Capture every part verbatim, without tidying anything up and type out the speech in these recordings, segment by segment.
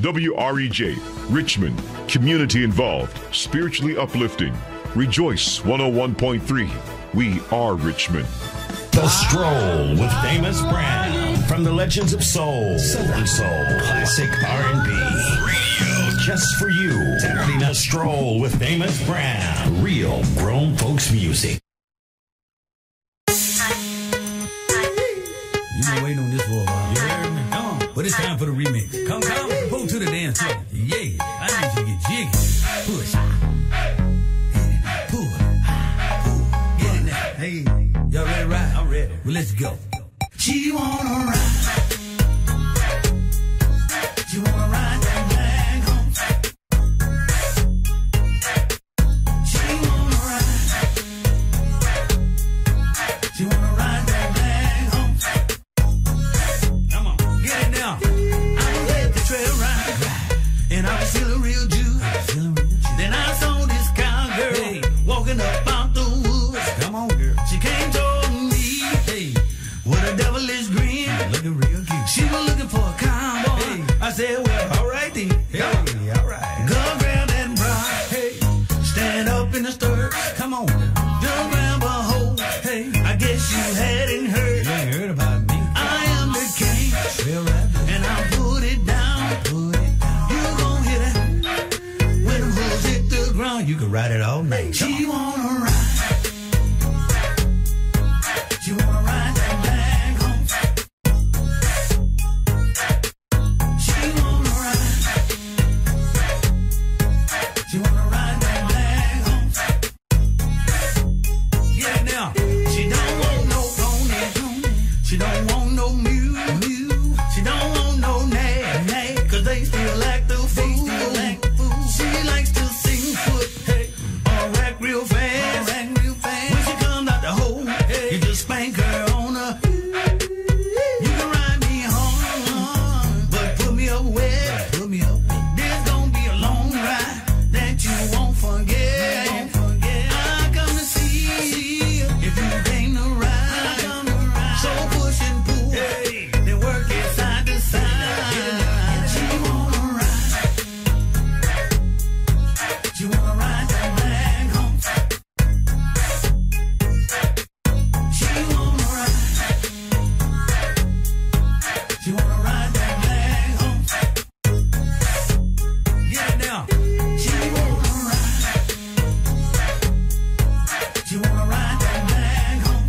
W R E J, Richmond, community involved, spiritually uplifting. Rejoice one oh one point three. We are Richmond. The Stroll with Famous Brown. From the legends of soul, Southern soul, classic R and B. Radio just for you. Saturday Night Stroll with Famous Brown. Real grown folks music. You've been waiting on this for a while. You heard me? Come on. But it's time for the remix. Come, come. Pull to the dance floor. Yeah. I need you to get jiggy. Push. Pull. Pull. Get in there. Hey. Y'all ready to ride? I'm ready. Well, let's go. She wanna ride. She wanna ride that flag home. She wanna ride. She wanna ride that flag home. Come on, get it now. I let the trail ride, and I was feeling real juice. Then I saw this cowgirl hey. walking up out the woods. Come on, girl. She came toward me, hey, with a devilish grin. Looking real cute. She was looking for a cowboy. Hey. I said, well, all right then. Hey, all right. Go grab that bra. Hey, stand up in the stirrups. Come on. Don't grab a hold. Hey, I guess you hadn't heard. You ain't heard about me. I am the king. Real rap. And I put it down. Put it down. You gon' hear that. When the hooves hit the ground, you can ride it all night. She wanna ride. She wanna ride that flag home. She wanna ride. She wanna ride that flag home. Get it now. She don't want no pony. She don't want no mule. mule. She don't want no nag. nag. Cause they still act the fool. She likes to sing foot. Hey. Or rack real fast. Rack real fast. When she comes out the hole, hey. You just spank her on her. You can ride me home, but put me up wet. Put me up. There's gonna be a long ride that you won't forget. Won't forget. I come to see if you came to ride. So push and pull, hey. Then work it side to side. She wanna ride. She wanna ride that flag home. She wanna ride. She wanna ride that flag home. Get it now. She wanna ride. She wanna ride that flag home.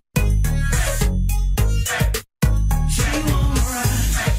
She wanna ride.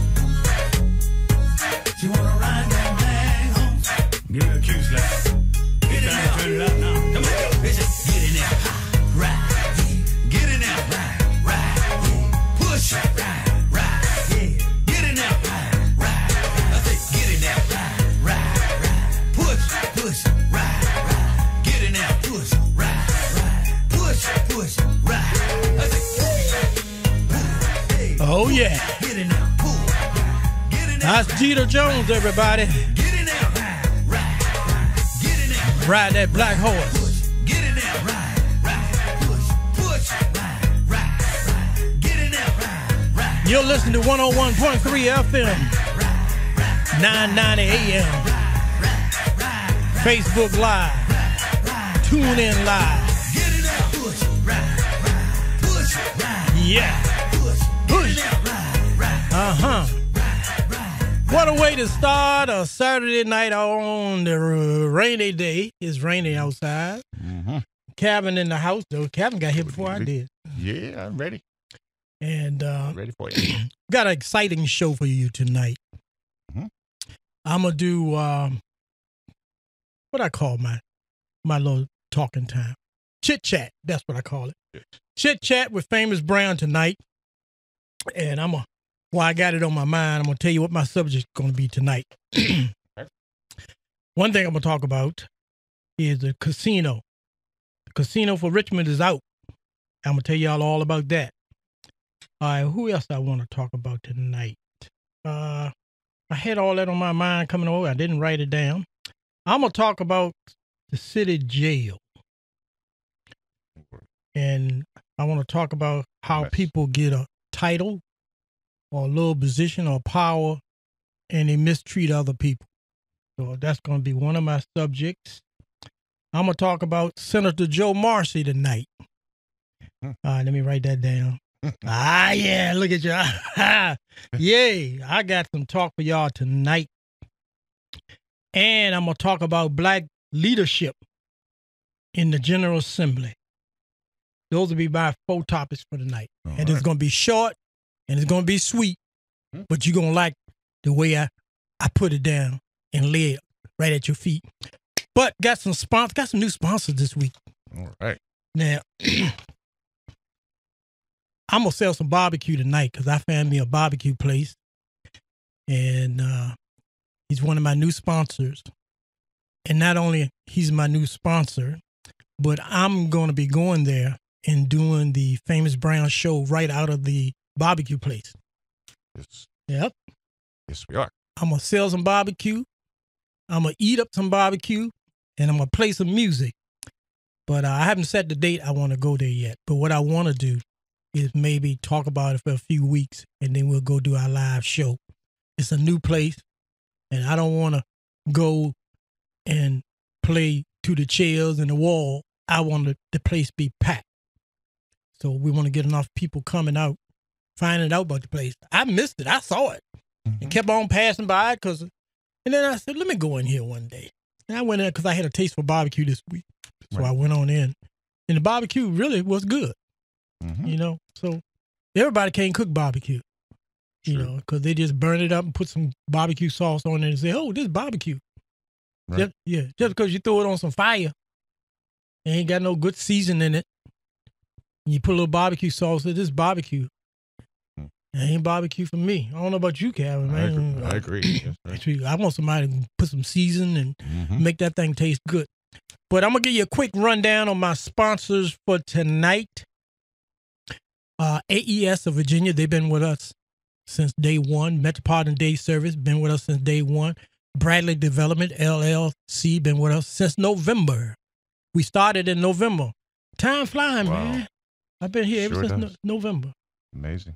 She wanna ride that flag home. Give me a cue slap. Get it now. Turn it up now. Come on. Listen. Get in there. Ride. Yeah. Get in there. Ride. Ride. Yeah. Push. Ride. Ride. Yeah. Get in there. Ride. Ride. I say get in there. Ride. Ride. Ride. Push. Push. Ride. Ride. Get in there. Push. Ride. Ride. Push. Push. Ride. I say hey. Oh, yeah. Get in there. Pull. Get in there. That's Jeter Jones, everybody. Get in there. Ride. Ride. Get in there. Ride that black horse. Get in there, ride, ride, push, push, ride, ride, ride. Get in there, ride, ride. You're listening to one oh one point three F M, nine ninety A M, Facebook Live, Tune In Live. Get in there, push, ride, ride, push, ride. Yeah. Push, Push. ride, ride, Uh-huh. ride, ride. What a way to start a Saturday night on the rainy day. It's rainy outside. Mm-hmm. Kevin in the house, though. Kevin got here before I did. Yeah, I'm ready. And uh, I'm ready for you. got an exciting show for you tonight. Mm-hmm. I'm going to do um, what I call my my little talking time. Chit chat. That's what I call it. Yes. Chit chat with Famous Brown tonight. And I'm going to, while I got it on my mind, I'm going to tell you what my subject is going to be tonight. One thing I'm going to talk about is the casino. The casino for Richmond is out. I'm going to tell y'all all about that. All right, who else I want to talk about tonight? Uh, I had all that on my mind coming over. I didn't write it down. I'm going to talk about the city jail. And I want to talk about how Yes. people get a title or a little position or power and they mistreat other people. So that's going to be one of my subjects. I'm going to talk about Senator Joe Marcy tonight. All right, let me write that down. ah, yeah, look at you. Yay, I got some talk for y'all tonight. And I'm going to talk about black leadership in the General Assembly. Those will be my four topics for tonight. All and right. it's going to be short, and it's going to be sweet, Hmm. but you're going to like the way I, I put it down and lay it right at your feet. But got some sponsors, got some new sponsors this week. All right. Now, I'm going to sell some barbecue tonight because I found me a barbecue place. And uh, he's one of my new sponsors. And not only he's my new sponsor, but I'm going to be going there and doing the Famous Brown show right out of the barbecue place. Yes. Yep. Yes, we are. I'm going to sell some barbecue. I'm going to eat up some barbecue. And I'm going to play some music. But uh, I haven't set the date I want to go there yet. But what I want to do is maybe talk about it for a few weeks, and then we'll go do our live show. It's a new place, and I don't want to go and play to the chairs and the wall. I want the, the place be packed. So we want to get enough people coming out, finding out about the place. I missed it. I saw it Mm-hmm. and kept on passing by because, and then I said, let me go in here one day. And I went in because I had a taste for barbecue this week. So Right. I went on in, and the barbecue really was good, Mhm. you know. So everybody can't cook barbecue, you Sure. know, because they just burn it up and put some barbecue sauce on it and say, oh, this is barbecue. Right. Just, yeah, just because you throw it on some fire and ain't got no good season in it, and you put a little barbecue sauce, this is barbecue. Hmm. It ain't barbecue for me. I don't know about you, Calvin, I man. agree. I agree. Yes, right. Actually, I want somebody to put some season and Mhm. make that thing taste good. But I'm going to give you a quick rundown on my sponsors for tonight. Uh, A E S of Virginia, they've been with us since day one. Metropolitan Day Service, been with us since day one. Bradley Development, L L C, been with us since November. We started in November. Time flying, Wow. man. I've been here ever Sure since does. no- November. Amazing.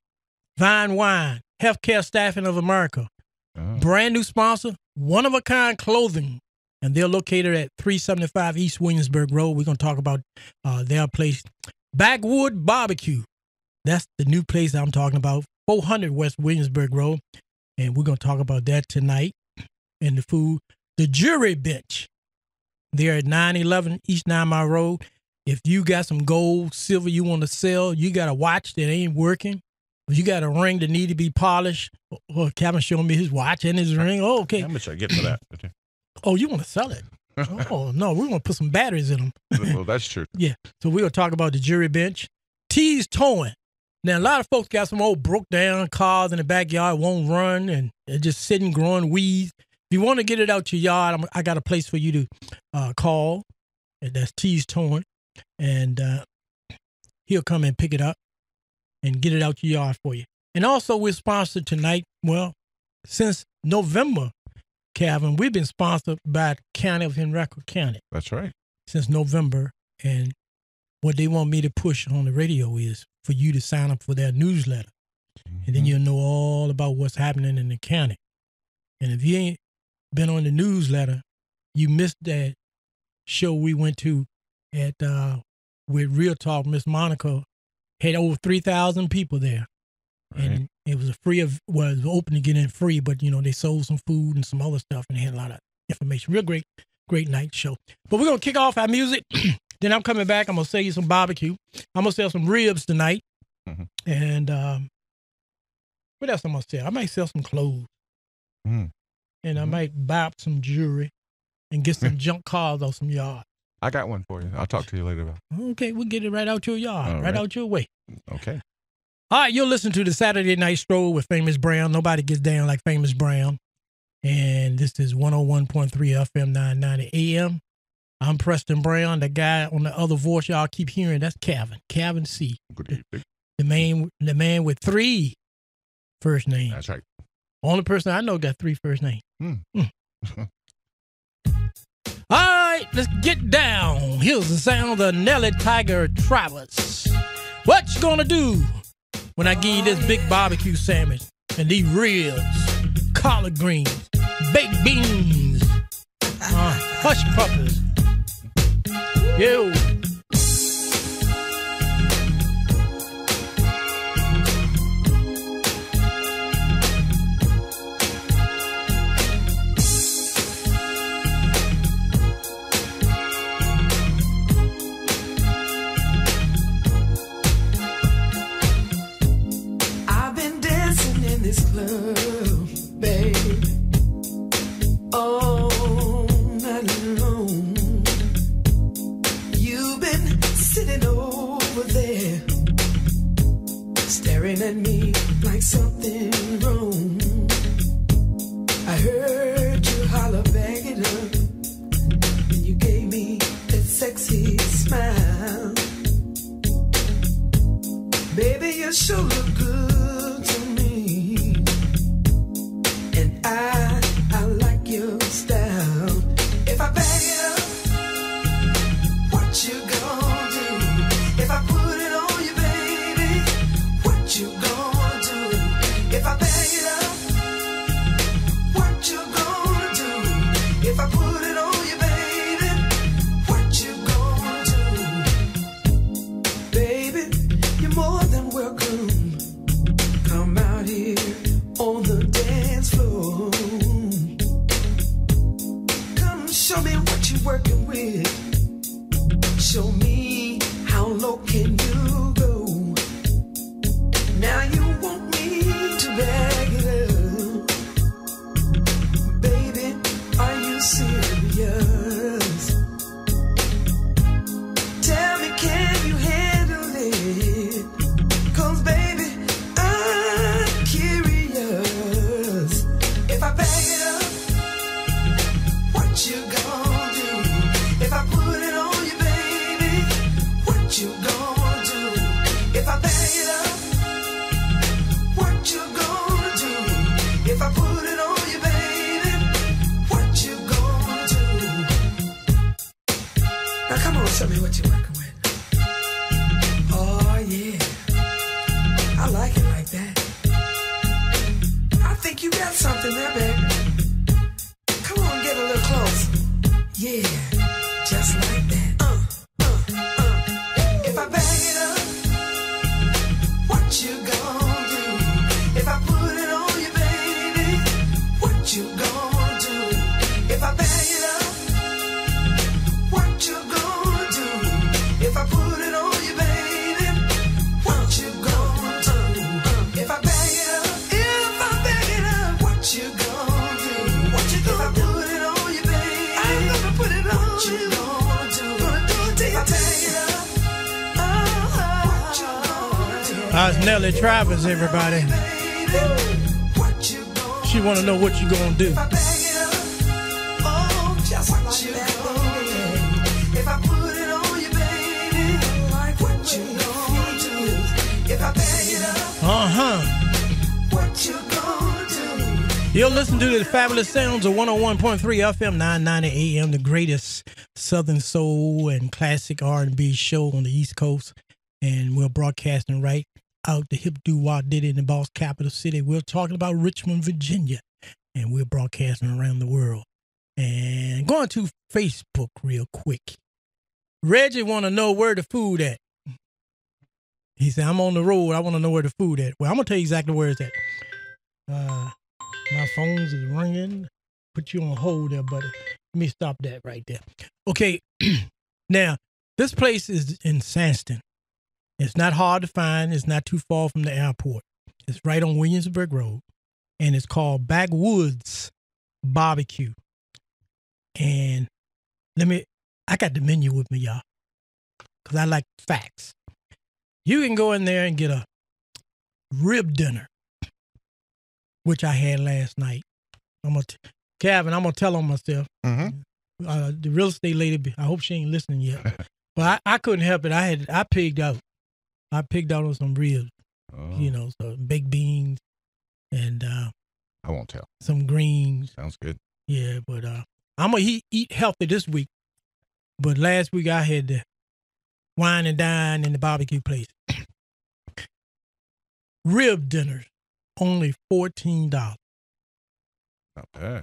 Vine Wine, Healthcare Staffing of America. Oh. Brand new sponsor, One of a Kind Clothing. And they're located at three seventy-five East Williamsburg Road. We're going to talk about uh, their place. Backwood Barbecue. That's the new place I'm talking about. four hundred West Williamsburg Road. And we're going to talk about that tonight. And the food. The Jury Bench. They're at nine eleven East Nine Mile Road. If you got some gold, silver you want to sell, you got a watch that ain't working, if you got a ring that need to be polished, or Kevin showing me his watch and his ring. Oh, okay. How much I get for that? Oh, you want to sell it? Oh, no, we're going to put some batteries in them. Well, that's true. Yeah. So we're going to talk about the Jury Bench. T's Towing. Now, a lot of folks got some old broke down cars in the backyard, won't run, and they're just sitting, growing weeds. If you want to get it out your yard, I'm, I got a place for you to uh, call. And that's T's Towing. And uh, he'll come and pick it up and get it out your yard for you. And also, we're sponsored tonight. Well, since November, Calvin, we've been sponsored by the County of Henrico County That's right. since November. And what they want me to push on the radio is for you to sign up for their newsletter. And then you'll know all about what's happening in the county. And if you ain't been on the newsletter, you missed that show we went to at uh, with Real Talk. Miss Monica had over three thousand people there. Right. And it was a free of, well, it was open to get in free, but, you know, they sold some food and some other stuff, and they had a lot of information. Real great, great night show. But we're going to kick off our music. Then I'm coming back. I'm going to sell you some barbecue. I'm going to sell some ribs tonight. Mhm. And um, what else I'm going to sell? I might sell some clothes. Mm. And I Mhm. might buy up some jewelry and get some junk cars off some yard. I got one for you. I'll talk to you later about. Okay, we'll get it right out your yard, All right. right. out your way. Okay. All right, you'll listen to the Saturday Night Stroll with Famous Brown. Nobody gets down like Famous Brown. And this is one oh one point three F M nine ninety A M. I'm Preston Brown. The guy on the other voice y'all keep hearing, that's Calvin. Calvin C. Good evening. The man, the man with three first names. That's right. Only person I know got three first names. Hmm. Mm. All right, let's get down. Here's the sound of Nelly Tiger Travers. What you gonna do when I give you this big barbecue sandwich and these ribs? collard greens, baked beans, uh, hush puppies. Yo. I've been dancing in this club, babe, all night long. You've been sitting over there, staring at me like something wrong. I heard you holler, bag it up, and you gave me that sexy smile. Baby, you sure look good to me, and I, I like your style. If I bag it up, what you gonna do? If I put it on you, baby, what you gonna do? If I bag it up, what you gonna do? If I put it on you, baby, what you gonna do? Baby, you're more than welcome. Come out here on the dance floor. Come show me what you're working with. Show me how low can you go. Now you want me to bag it up. Baby, are you serious? Tell me, can you handle it? Cause baby, I'm curious. If I bag it up, what you gonna do? If I put it on you, baby, what you gonna do? If I bag it up, what you gonna do? If I put it on you, baby, what you gonna do? Now come on, show me what you're working with. Oh yeah, I like it like that. I think you got something there, baby. Come on, get a little closer. Yeah, just like that. Uh, uh, uh. If I bag it up, what you gonna do? If I put it on you, baby, what you gonna do? If I bag it up, what you gonna do? If I put it on you, baby, what you gonna do? If I bag it up, if I bag it up, what you gonna do? What you gonna do? If I put it on you, baby, I'm gonna put it on what you. Gonna do? Gonna do it till you bag it up. Oh, what you gonna do? How's Nellie Travis, everybody? What you gonna She want to know what you gonna do. if I bag it up? Oh, just what like you that, baby. If I put it on you, baby, like what you gonna do? If I bag it up, Uh-huh. what you gonna do? You'll listen to the fabulous sounds of one oh one point three F M, nine ninety A M, the greatest Southern soul and classic R and B show on the East Coast. And we're broadcasting right out the hip doo wah did in the boss capital city. We're talking about Richmond, Virginia. And we're broadcasting around the world. And going to Facebook real quick. Reggie want to know where the food at. He said, I'm on the road. I want to know where the food at. Well, I'm going to tell you exactly where it's at. Uh, my phone's is ringing. Put you on hold there, buddy. Let me stop that right there. Okay. Now, this place is in Sandston. It's not hard to find. It's not too far from the airport. It's right on Williamsburg Road. And it's called Backwoods Barbecue. And let me, I got the menu with me, y'all. Because I like facts. You can go in there and get a rib dinner, which I had last night. I'm gonna, t- Calvin, I'm going to tell on myself. Mm-hmm. Uh, the real estate lady, I hope she ain't listening yet. But I, I couldn't help it. I had, I pigged out. I pigged out on some ribs, Oh, you know, so baked beans and uh, I won't tell. some greens. Sounds good. Yeah, but uh, I'm going to eat, eat healthy this week. But last week I had to wine and dine in the barbecue place. Rib dinners, only fourteen dollars. Not bad.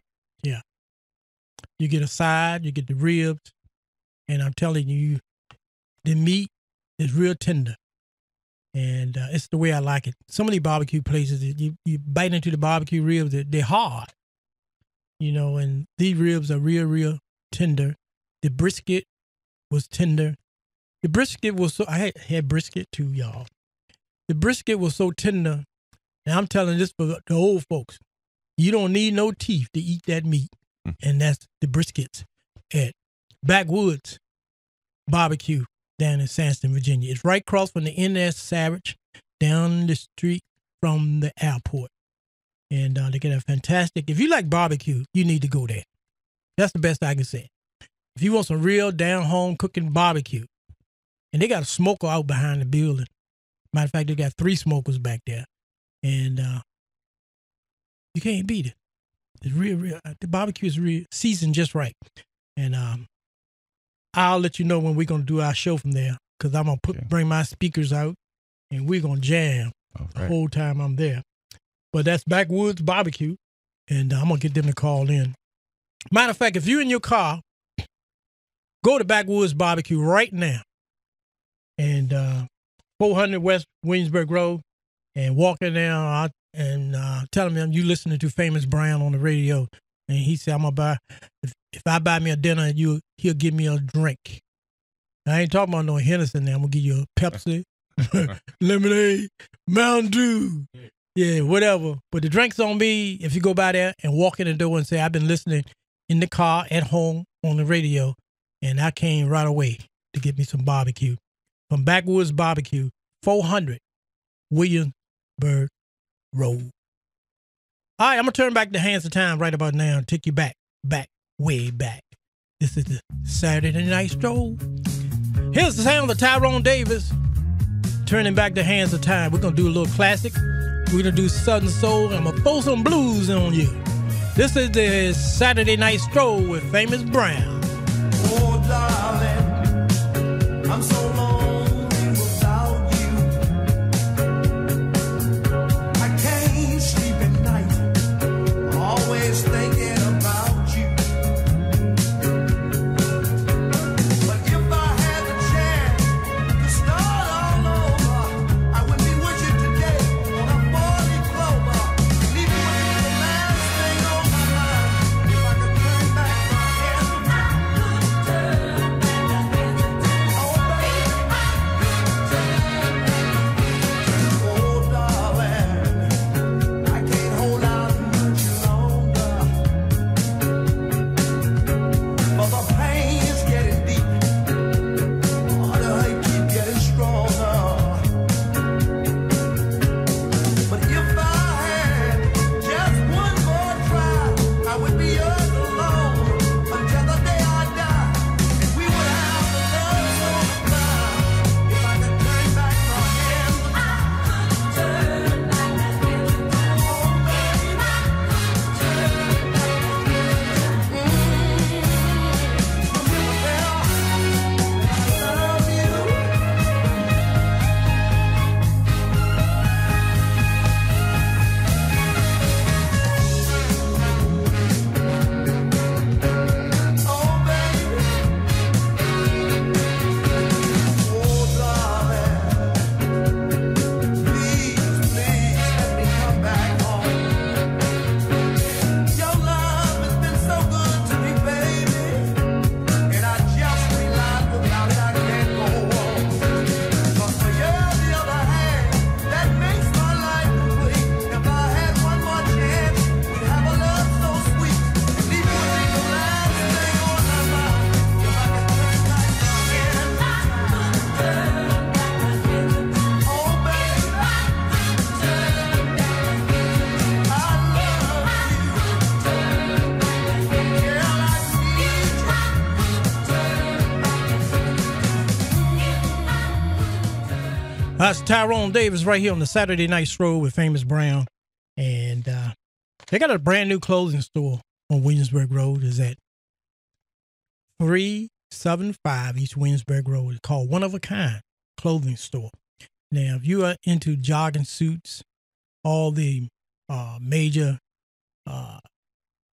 You get a side, you get the ribs, and I'm telling you, the meat is real tender. And uh, it's the way I like it. Some of these barbecue places, you, you bite into the barbecue ribs, they're, they're hard. You know, and these ribs are real, real tender. The brisket was tender. The brisket was so, I had, had brisket too, y'all. The brisket was so tender. And I'm telling this for the old folks. You don't need no teeth to eat that meat. Mm. And that's the briskets at Backwoods Barbecue down in Sandston, Virginia. It's right across from the N S Savage, down the street from the airport. And uh, they get a fantastic, if you like barbecue, you need to go there. That's the best I can say. If you want some real down-home cooking barbecue, and they got a smoker out behind the building. Matter of fact, they got three smokers back there. And uh, you can't beat it. It's real, real. The barbecue is real seasoned just right. And um, I'll let you know when we're going to do our show from there, because I'm going to put okay. bring my speakers out, and we're going to jam right. the whole time I'm there. But that's Backwoods Barbecue, and uh, I'm going to get them to call in. Matter of fact, if you're in your car, go to Backwoods Barbecue right now, and uh, four hundred West Williamsburg Road, and walk in there uh, and uh, tell him you listening to Famous Brown on the radio. And he said, I'm going to buy, if, if I buy me a dinner, you, he'll give me a drink. I ain't talking about no Henderson now. I'm going to give you a Pepsi, lemonade, Mountain Dew. Yeah, whatever. But the drink's on me if you go by there and walk in the door and say, I've been listening in the car, at home, on the radio, and I came right away to get me some barbecue. From Backwoods Barbecue, four hundred Williamsburg Road. All right, I'm going to turn back the hands of time right about now and take you back, back, way back. This is the Saturday Night Stroll. Here's the sound of Tyrone Davis. Turning back the hands of time. We're going to do a little classic. We're going to do Southern Soul, and I'm going to throw some blues on you. This is the Saturday Night Stroll with Famous Brown. Oh, darling, I'm so lonely without you. I can't sleep at night, always thinking about you. But if I had the chance to start all over, I would be with you today on a forty clover. Leave you with the last thing on my mind. If I could turn back my head, turn back my head. Oh, baby, oh, darling, I can't hold out much longer. For the pain is getting deep, oh, the hate keep getting stronger. But if I had just one more try, I would be yours alone until the day I die. And we would have a love so fine. If I could turn back my hands, turn back my hands. Oh, baby, turn back my hands. Well, I love you. Oh, baby. Oh, darling. Please, please let me come back home. Your love has been so good to me, baby. And I just realized without it I can't go on. 'Cause for you're the other hand that makes my life complete. If I had one more chance, we'd have a love so sweet. Leave you with the last thing on my mind. If I could turn back my hand, turn back my hand. Oh, baby, turn back my hand. I love you. Turn back my hand. Girl, I need you. That's Tyrone Davis right here on the Saturday Night Stroll with Famous Brown. And uh, they got a brand new clothing store on Williamsburg Road. It's at three seventy-five East Williamsburg Road. It's called One of a Kind Clothing Store. Now, if you are into jogging suits, all the uh, major uh,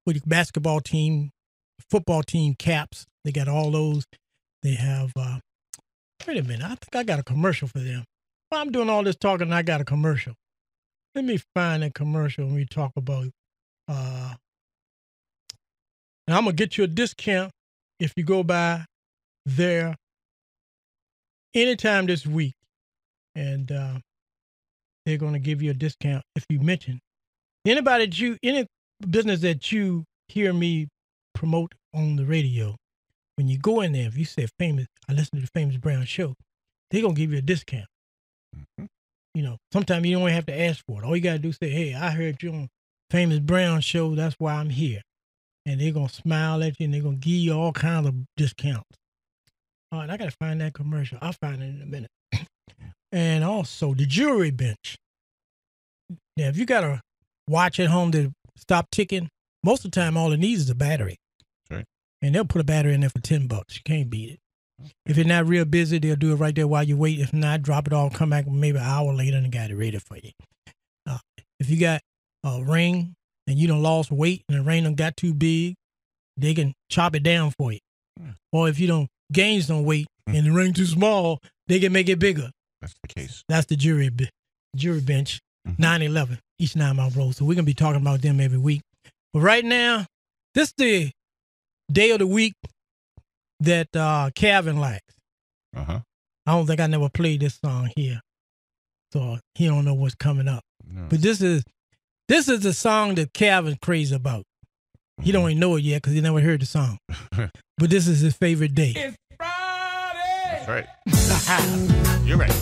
with the basketball team, football team caps. They got all those. They have, uh, wait a minute, I think I got a commercial for them. Well, I'm doing all this talking and I got a commercial. Let me find a commercial when we talk about, uh, and I'm going to get you a discount if you go by there anytime this week. And uh, they're going to give you a discount if you mention anybody that you, any business that you hear me promote on the radio. When you go in there, if you say famous, I listen to the Famous Brown Show, they're going to give you a discount. Mm-hmm. You know, sometimes you don't even have to ask for it. All you got to do is say, hey, I heard you on Famous Brown Show. That's why I'm here. And they're going to smile at you and they're going to give you all kinds of discounts. All right, I got to find that commercial. I'll find it in a minute. And also the jury bench. Now, if you got a watch at home that stop ticking, most of the time all it needs is a battery. Right. And they'll put a battery in there for ten bucks. You can't beat it. Okay. If you're not real busy, they'll do it right there while you wait. If not, drop it all, come back maybe an hour later and got it ready for you. Uh, if you got a ring and you done lost weight and the ring done got too big, they can chop it down for you. Mm. Or if you don't gain some weight mm. and the ring too small, they can make it bigger. That's the case. That's the jury jury bench, mm-hmm. nine eleven, East Nine Mile Road. So we're going to be talking about them every week. But right now, this is the day of the week that uh, Calvin likes. Uh-huh. I don't think I never played this song here. So he don't know what's coming up. No. But this is this is the song that Calvin's crazy about. Mm-hmm. He don't even know it yet because he never heard the song. But this is his favorite day. It's Friday! That's right. You're right.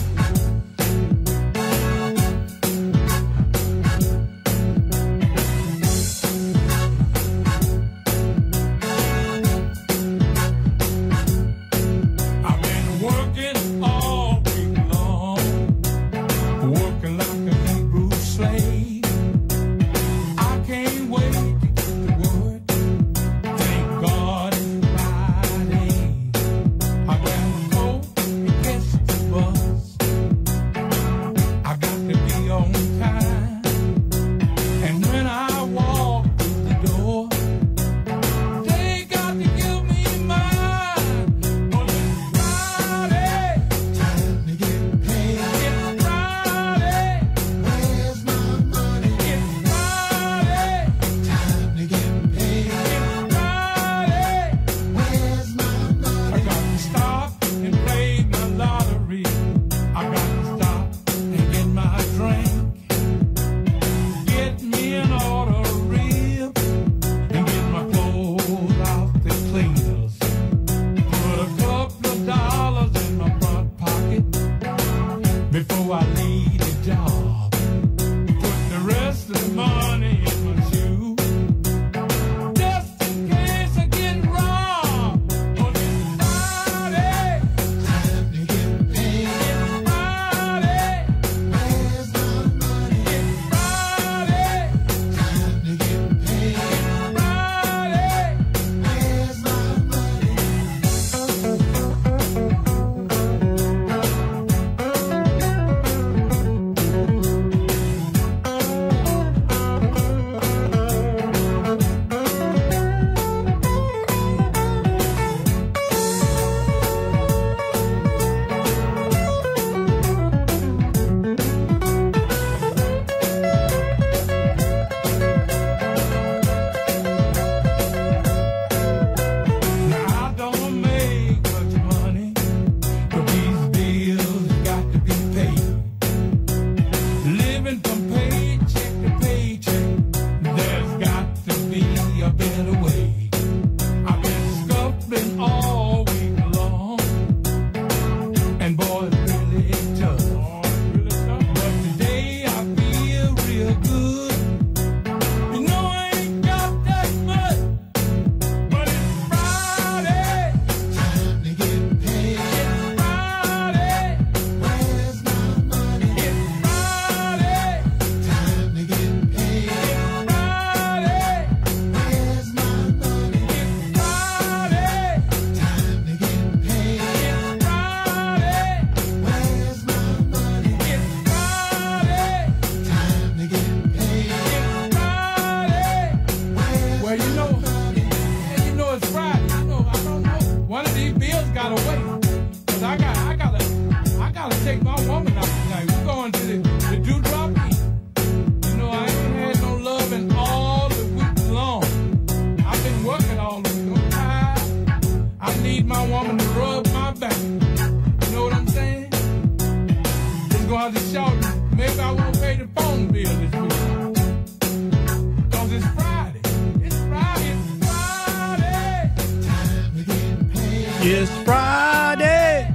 gotta wait. Cause I got, I gotta, I gotta take my woman out tonight. We're going to the, the Dewdrop Eat. You know, I ain't had no loving all the week long. I've been working all the week. I'm tired. I need my woman to rub my back. You know what I'm saying? Let's go out to shout. Maybe I won't pay the phone bill this week. Cause it's Friday. It's Friday. It's Friday. Time to get paid. It's Friday.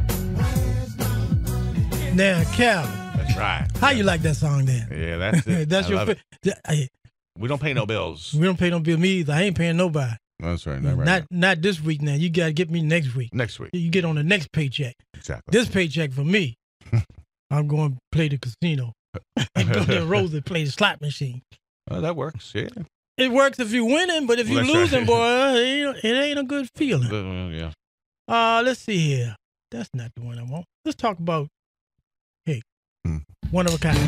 Now, Calvin, That's right. how you like that song then? Yeah, that's it. That's I your love fa- it. Hey, We don't pay no bills. we don't pay no bill. Me either. I ain't paying nobody. That's right. Not right Not now. not this week now. You got to get me next week. Next week. You get on the next paycheck. Exactly. This paycheck for me, I'm going to play the casino and go to Rosie play the slot machine. Oh, that works. Yeah. It works if you're winning, but if you're Well, that's losing, right. boy, it ain't, it ain't a good feeling. Uh, yeah. Uh, let's see here. That's not the one I want. Let's talk about, hey, Hmm. one of a kind.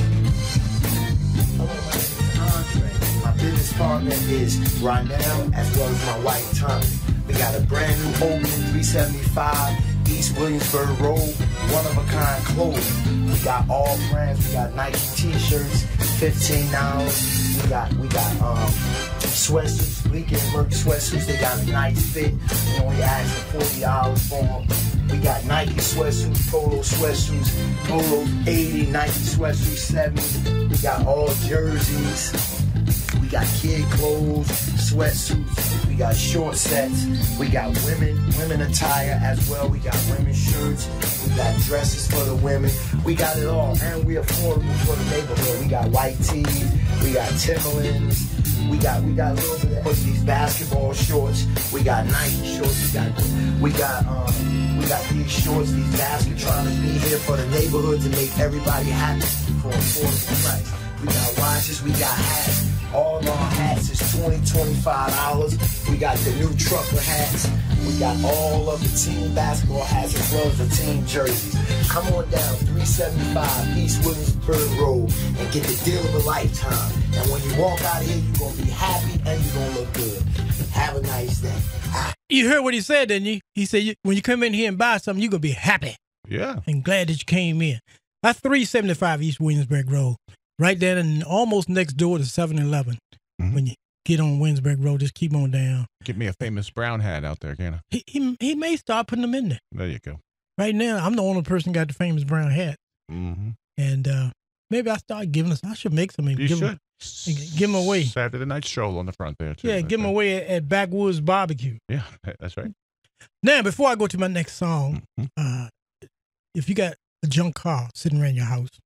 My business partner is Rondell, as well as my wife, Tommy. We got a brand new open three seventy-five East Williamsburg Road, one of a kind clothing. We got all brands. We got Nike t-shirts, fifteen dollars. We got we got um sweatsuits, Lincoln Merc sweatsuits. They got a nice fit. We only ask for forty dollars for them. We got Nike sweatsuits, Polo sweatsuits, Polo eighty, Nike sweatsuits seventy. We got all jerseys. We got kid clothes, sweatsuits. We got short sets. We got women, women attire as well. We got women's shirts. We got dresses for the women. We got it all, and we affordable for the neighborhood. We got white tees. We got Timberlands. We got we got a little bit of these basketball shorts. We got Nike shorts. We got we got um we got these shorts. These baskets trying to be here for the neighborhood to make everybody happy for affordable price. We got watches. We got hats. All our hats is twenty, twenty-five dollars. We got the new trucker hats. We got all of the team basketball hats as well as the team jerseys. Come on down, three seventy-five East Williamsburg Road, and get the deal of a lifetime. And when you walk out of here, you're going to be happy and you're going to look good. Have a nice day. Ah. You heard what he said, didn't you? He said, you, when you come in here and buy something, you're going to be happy Yeah. and glad that you came in. That's three seventy-five East Williamsburg Road. Right there and almost next door to seven eleven. Mhm. When you get on Williamsburg Road, just keep on down. Get me a famous brown hat out there, can I? He, he, he may start putting them in there. There you go. Right now, I'm the only person got the famous brown hat. Mm-hmm. And uh, maybe I start giving us, I should make some and You give should. 'em- and give 'em away. Saturday night stroll on the front there, too. Yeah, give them away at, at Backwoods Barbecue. Yeah, that's right. Now, before I go to my next song, Mhm. uh, if you got a junk car sitting around your house,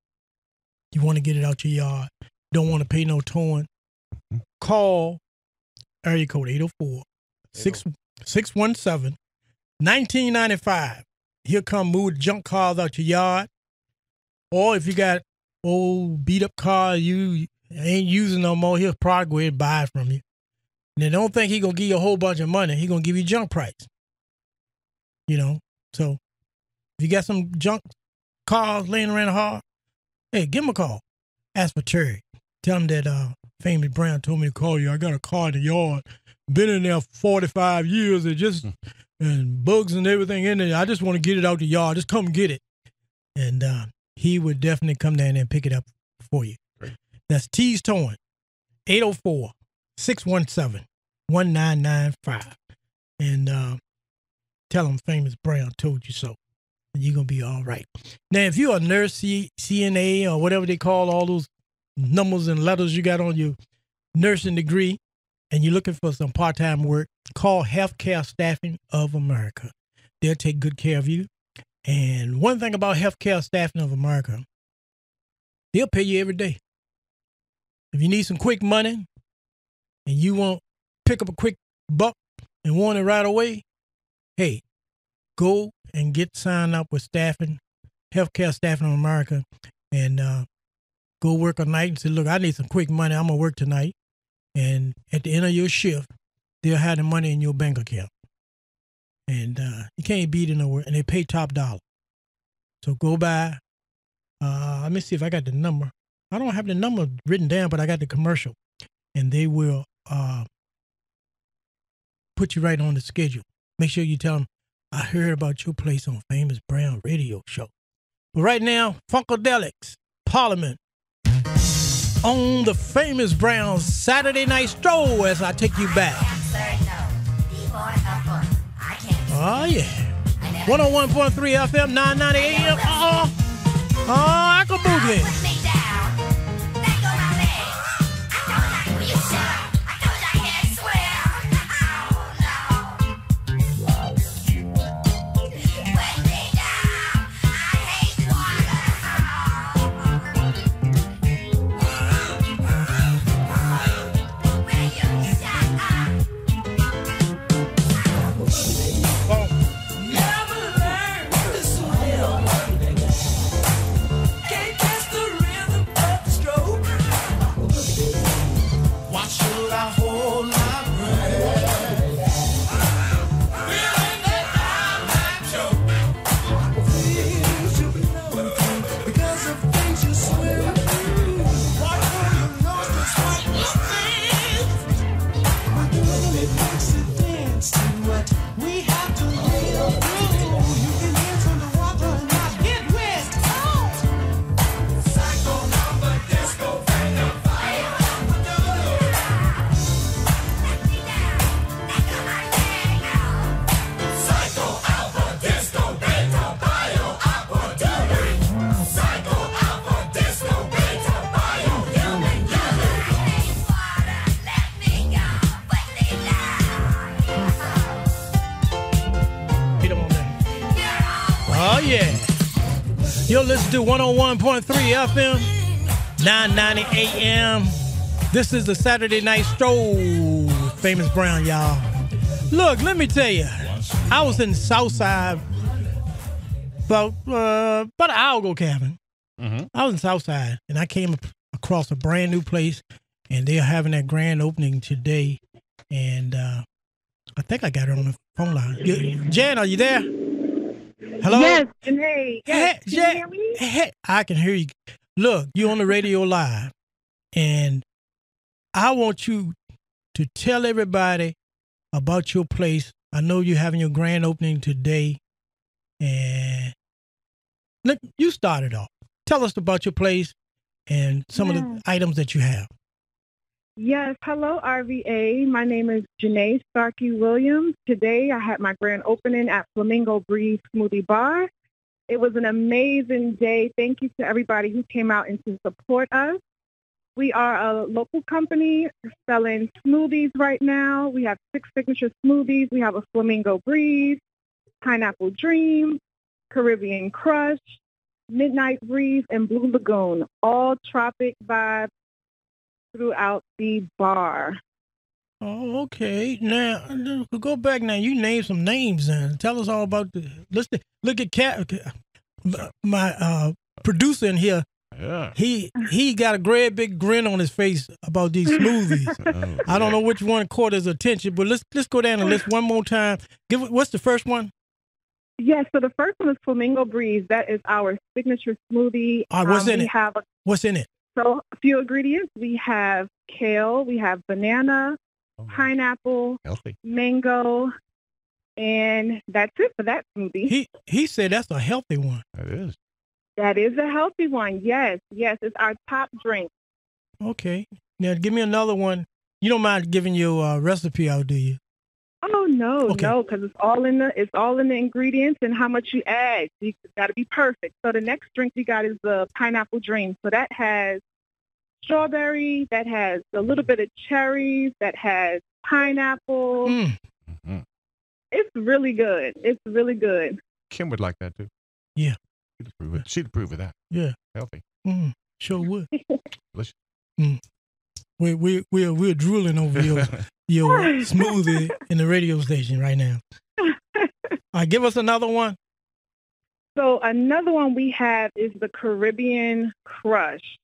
you want to get it out your yard, don't want to pay no towing, Mhm. call area code eight oh four, six one seven, one nine nine five. He'll come move the junk cars out your yard. Or if you got old beat up car you ain't using no more, he'll probably go ahead and buy it from you. And then don't think he gonna give you a whole bunch of money. He gonna give you junk price. You know, so if you got some junk cars laying around the hall, hey, give him a call. Ask for Terry. Tell him that uh, Famous Brown told me to call you. I got a car in the yard. Been in there for forty-five years. It just and bugs and everything in there. I just want to get it out the yard. Just come get it. And uh, he would definitely come down there and pick it up for you. Great. That's T's Towing, eight oh four, six one seven, one nine nine five. And uh, tell him Famous Brown told you so. And you're going to be all right. Now, if you're a nurse, C- CNA, or whatever they call all those numbers and letters you got on your nursing degree, and you're looking for some part-time work, call Healthcare Staffing of America. They'll take good care of you. And one thing about Healthcare Staffing of America, they'll pay you every day. If you need some quick money and you want to pick up a quick buck and want it right away, hey, go and get signed up with staffing, Healthcare Staffing of America, and uh, go work a night and say, look, I need some quick money. I'm going to work tonight. And at the end of your shift, they'll have the money in your bank account. And uh, you can't beat it nowhere. And they pay top dollar. So go by. Uh, let me see if I got the number. I don't have the number written down, but I got the commercial. And they will uh, put you right on the schedule. Make sure you tell them, I heard about your place on Famous Brown Radio Show. But right now, Funkadelics, Parliament, on the Famous Brown Saturday Night Stroll as I take you back. Oh, yeah. one oh one point three F M, nine ninety A M. Uh-oh. Oh, I can boogie. You're listening to one oh one point three F M, nine ninety A M. This is the Saturday Night Stroll with Famous Brown, y'all. Look, let me tell you, I was in Southside about, uh, about an hour ago, Kevin. Mm-hmm. I was in Southside, and I came across a brand new place, and they're having that grand opening today. And uh, I think I got her on the phone line. You, Jan, are you there? Hello? Yes, Janae. Yes. Hey, can you Jan, hear me? hey, I can hear you. Look, you're on the radio live, and I want you to tell everybody about your place. I know you're having your grand opening today, and let you start it off. Tell us about your place and some Yeah. of the items that you have. Yes. Hello, R V A. My name is Janae Starkey Williams. Today, I had my grand opening at Flamingo Breeze Smoothie Bar. It was an amazing day. Thank you to everybody who came out and to support us. We are a local company selling smoothies right now. We have six signature smoothies. We have a Flamingo Breeze, Pineapple Dream, Caribbean Crush, Midnight Breeze, and Blue Lagoon. All tropic vibes throughout the bar. Oh, okay. Now, uh, go back now. You named some names and tell us all about the. Let's look at Cat, my uh, producer in here. Yeah. He he got a great big grin on his face about these smoothies. Oh, I don't know which one caught his attention, but let's let's go down the list one more time. Give it- what's the first one? Yes, so the first one is Flamingo Breeze. That is our signature smoothie. All right, what's Um, in we it? have a, What's in it? so a few ingredients. We have kale, we have banana, Oh, pineapple, healthy. mango, and that's it for that smoothie. He he said that's a healthy one. That is. That is a healthy one. Yes, yes, it's our top drink. Okay. Now give me another one. You don't mind giving your uh, recipe out, do you? Oh no, Okay. no, because it's all in the it's all in the ingredients and how much you add. You got to be perfect. So the next drink we got is the pineapple dream. So that has strawberry, that has a little bit of cherries, that has pineapple. Mm. hmm It's really good. It's really good. Kim would like that too. Yeah. She'd approve it. She'd approve of that. Yeah. Healthy. Mm. Sure would. Delicious. Mm. We we we're we're drooling over your your smoothie in the radio station right now. All right, give us another one. So another one we have is the Caribbean Crush.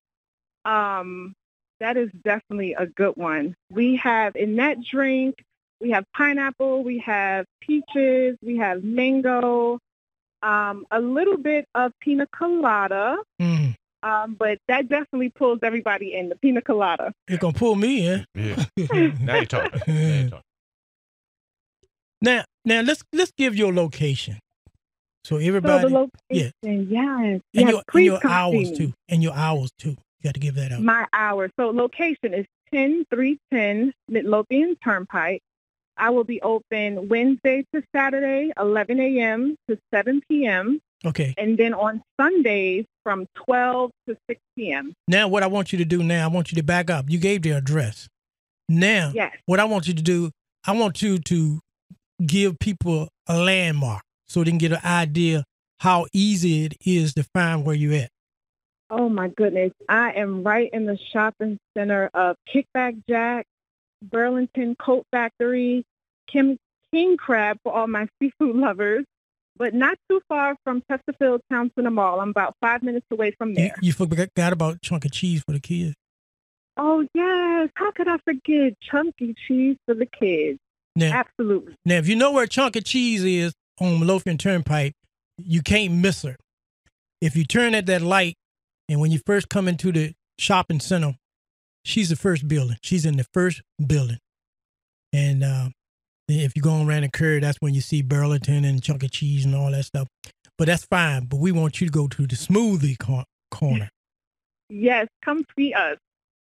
Um, that is definitely a good one. We have in that drink, we have pineapple, we have peaches, we have mango, um, a little bit of pina colada, Mm. um, but that definitely pulls everybody in, the pina colada. It's gonna pull me in. Yeah. Now you're talking. Now you're talking. Now, Now let's let's give your location, so So everybody, the yeah, location, yes, and yes, your and please your come see hours me. too, and your hours too. You got to give that out. My hours. So location is ten three ten Midlothian Turnpike. I will be open Wednesday to Saturday, eleven a.m. to seven p.m. Okay. and then on Sundays from twelve to six p.m. Now, what I want you to do now, I want you to back up. You gave the address. Now, Yes. what I want you to do, I want you to give people a landmark so they can get an idea how easy it is to find where you're at. Oh my goodness. I am right in the shopping center of Kickback Jack, Burlington Coat Factory, Kim, King Crab for all my seafood lovers, but not too far from Chesterfield Town Center Mall. I'm about five minutes away from You, there. you forgot about chunk of cheese for the kids. Oh, yes. How could I forget chunky cheese for the kids? Now, Absolutely. now, if you know where chunk of cheese is on Midlothian Turnpike, you can't miss her. If you turn at that light, and when you first come into the shopping center, she's the first building. She's in the first building. And uh, if you go around the curve, that's when you see Burlington and chunk of cheese and all that stuff. But that's fine. But we want you to go to the smoothie cor- corner. Yes, come see us.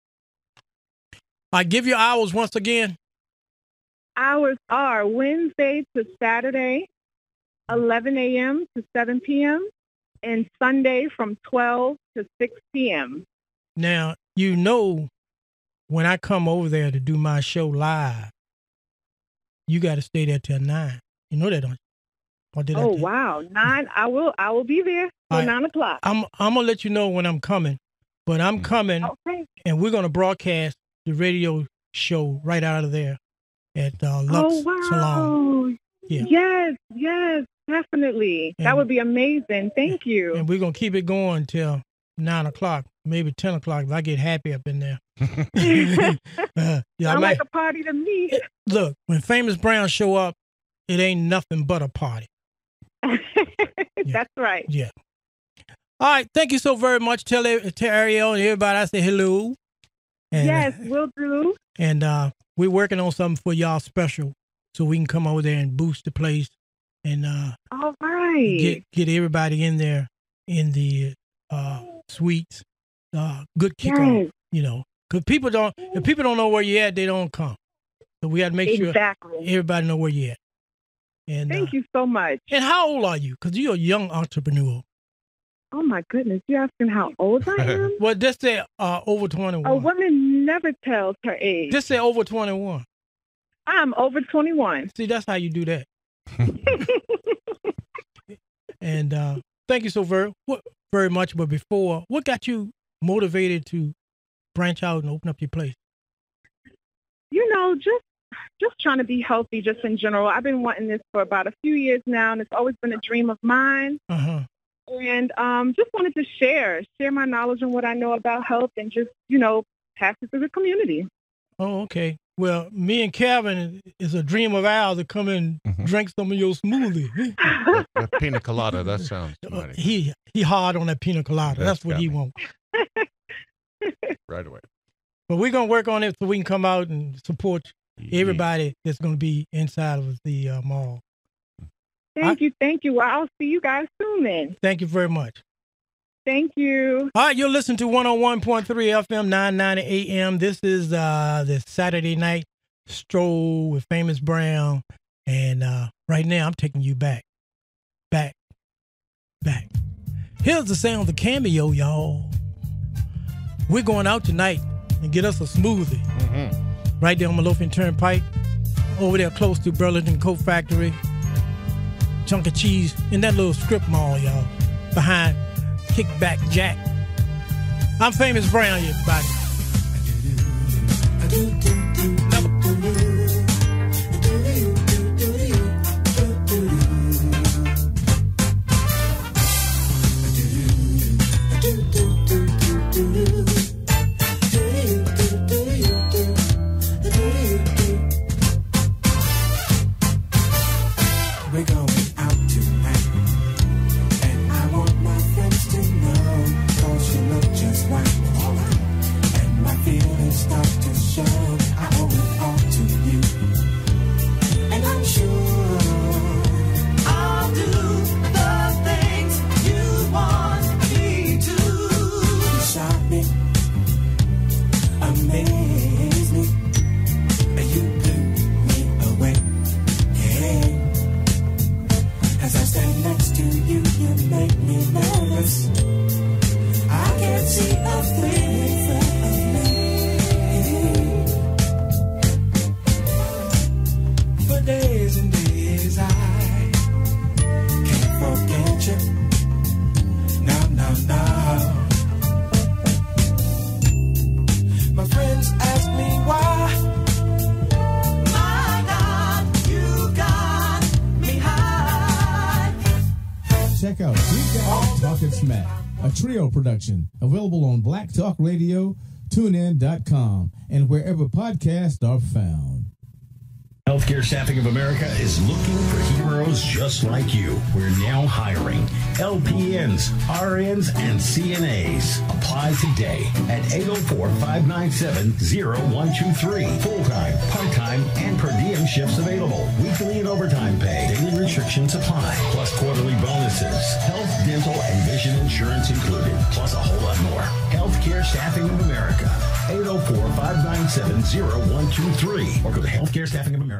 I give you hours once again. Hours are Wednesday to Saturday, eleven a.m. to seven p.m., and Sunday from twelve to six p.m. Now, you know, when I come over there to do my show live, you got to stay there till nine. You know that, don't you? Or did I Oh, tell you? wow. Nine, I will I will be there till All right. nine o'clock. I'm I'm gonna let you know when I'm coming, but I'm coming, Okay. and we're gonna broadcast the radio show right out of there at uh, Lux Oh, wow. Salon, Yeah. Yes, yes, definitely. And- that would be amazing. Thank you. and we're gonna keep it going till nine o'clock, maybe ten o'clock. If I get happy up in there. Uh, yeah, I Sound might, like a party to me. look, when Famous Brown show up, it ain't nothing but a party. That's right. Yeah. All right. Thank you so very much. Tell, e- tell Ariel and everybody I say hello. And, Yes, we'll do. And uh, we're working on something for y'all special so we can come over there and boost the place and uh, All right. get get everybody in there in the uh, suites. Uh, good kickoff, Yes. you know. Because people don't, if people don't know where you're at, they don't come. So we got to make sure Exactly. everybody know where you're at. And, Thank uh, you so much. And how old are you? Because you're a young entrepreneur. Oh my goodness, you asking how old I am? Well, just say uh, over twenty-one. A woman never tells her age. Just say over twenty-one. I'm over twenty-one. See, that's how you do that. And uh, thank you so very, what, very much. But before, what got you motivated to branch out and open up your place? You know, just just trying to be healthy, just in general. I've been wanting this for about a few years now, and it's always been a dream of mine. Uh huh. And um, just wanted to share, share my knowledge and what I know about health, and just, you know, pass it to the community. Oh, okay. Well, me and Calvin is a dream of ours to come and Mhm. drink some of your smoothie. That, that pina colada, that sounds Uh, mighty. he he hard on that pina colada. That's That's what got he me. wants. Right away. But we're gonna work on it so we can come out and support Yeah. everybody that's going to be inside of the uh, mall. Thank you, thank you. Well, I'll see you guys soon then. Thank you very much. Thank you. All right, you're listening to one oh one point three F M, nine ninety A M. This is uh, the Saturday night stroll with Famous Brown. And uh, right now, I'm taking you back, back, back. Here's the sound of the Cameo, y'all. We're going out tonight and get us a smoothie. Mm-hmm. Right there on Midlothian Turnpike, over there close to Burlington Coat Factory, chunk of cheese in that little strip mall, y'all, behind Kickback Jack. I'm Famous Brown, everybody. We're going out tonight, and I want my friends to know, 'cause you look just right, and my feelings start to show. I check out Three Guys Talking Smack, a trio production available on Black Talk Radio, tune in dot com, and wherever podcasts are found. Healthcare Staffing of America is looking for heroes just like you. We're now hiring L P Ns, R Ns, and C N As. Apply today at eight oh four, five nine seven, oh one two three. Full-time, part-time, and per diem shifts available. Weekly and overtime pay. Daily restrictions apply. Plus quarterly bonuses. Health, dental, and vision insurance included. Plus a whole lot more. Healthcare Staffing of America. eight oh four, five nine seven, oh one two three. Or go to Healthcare Staffing of America.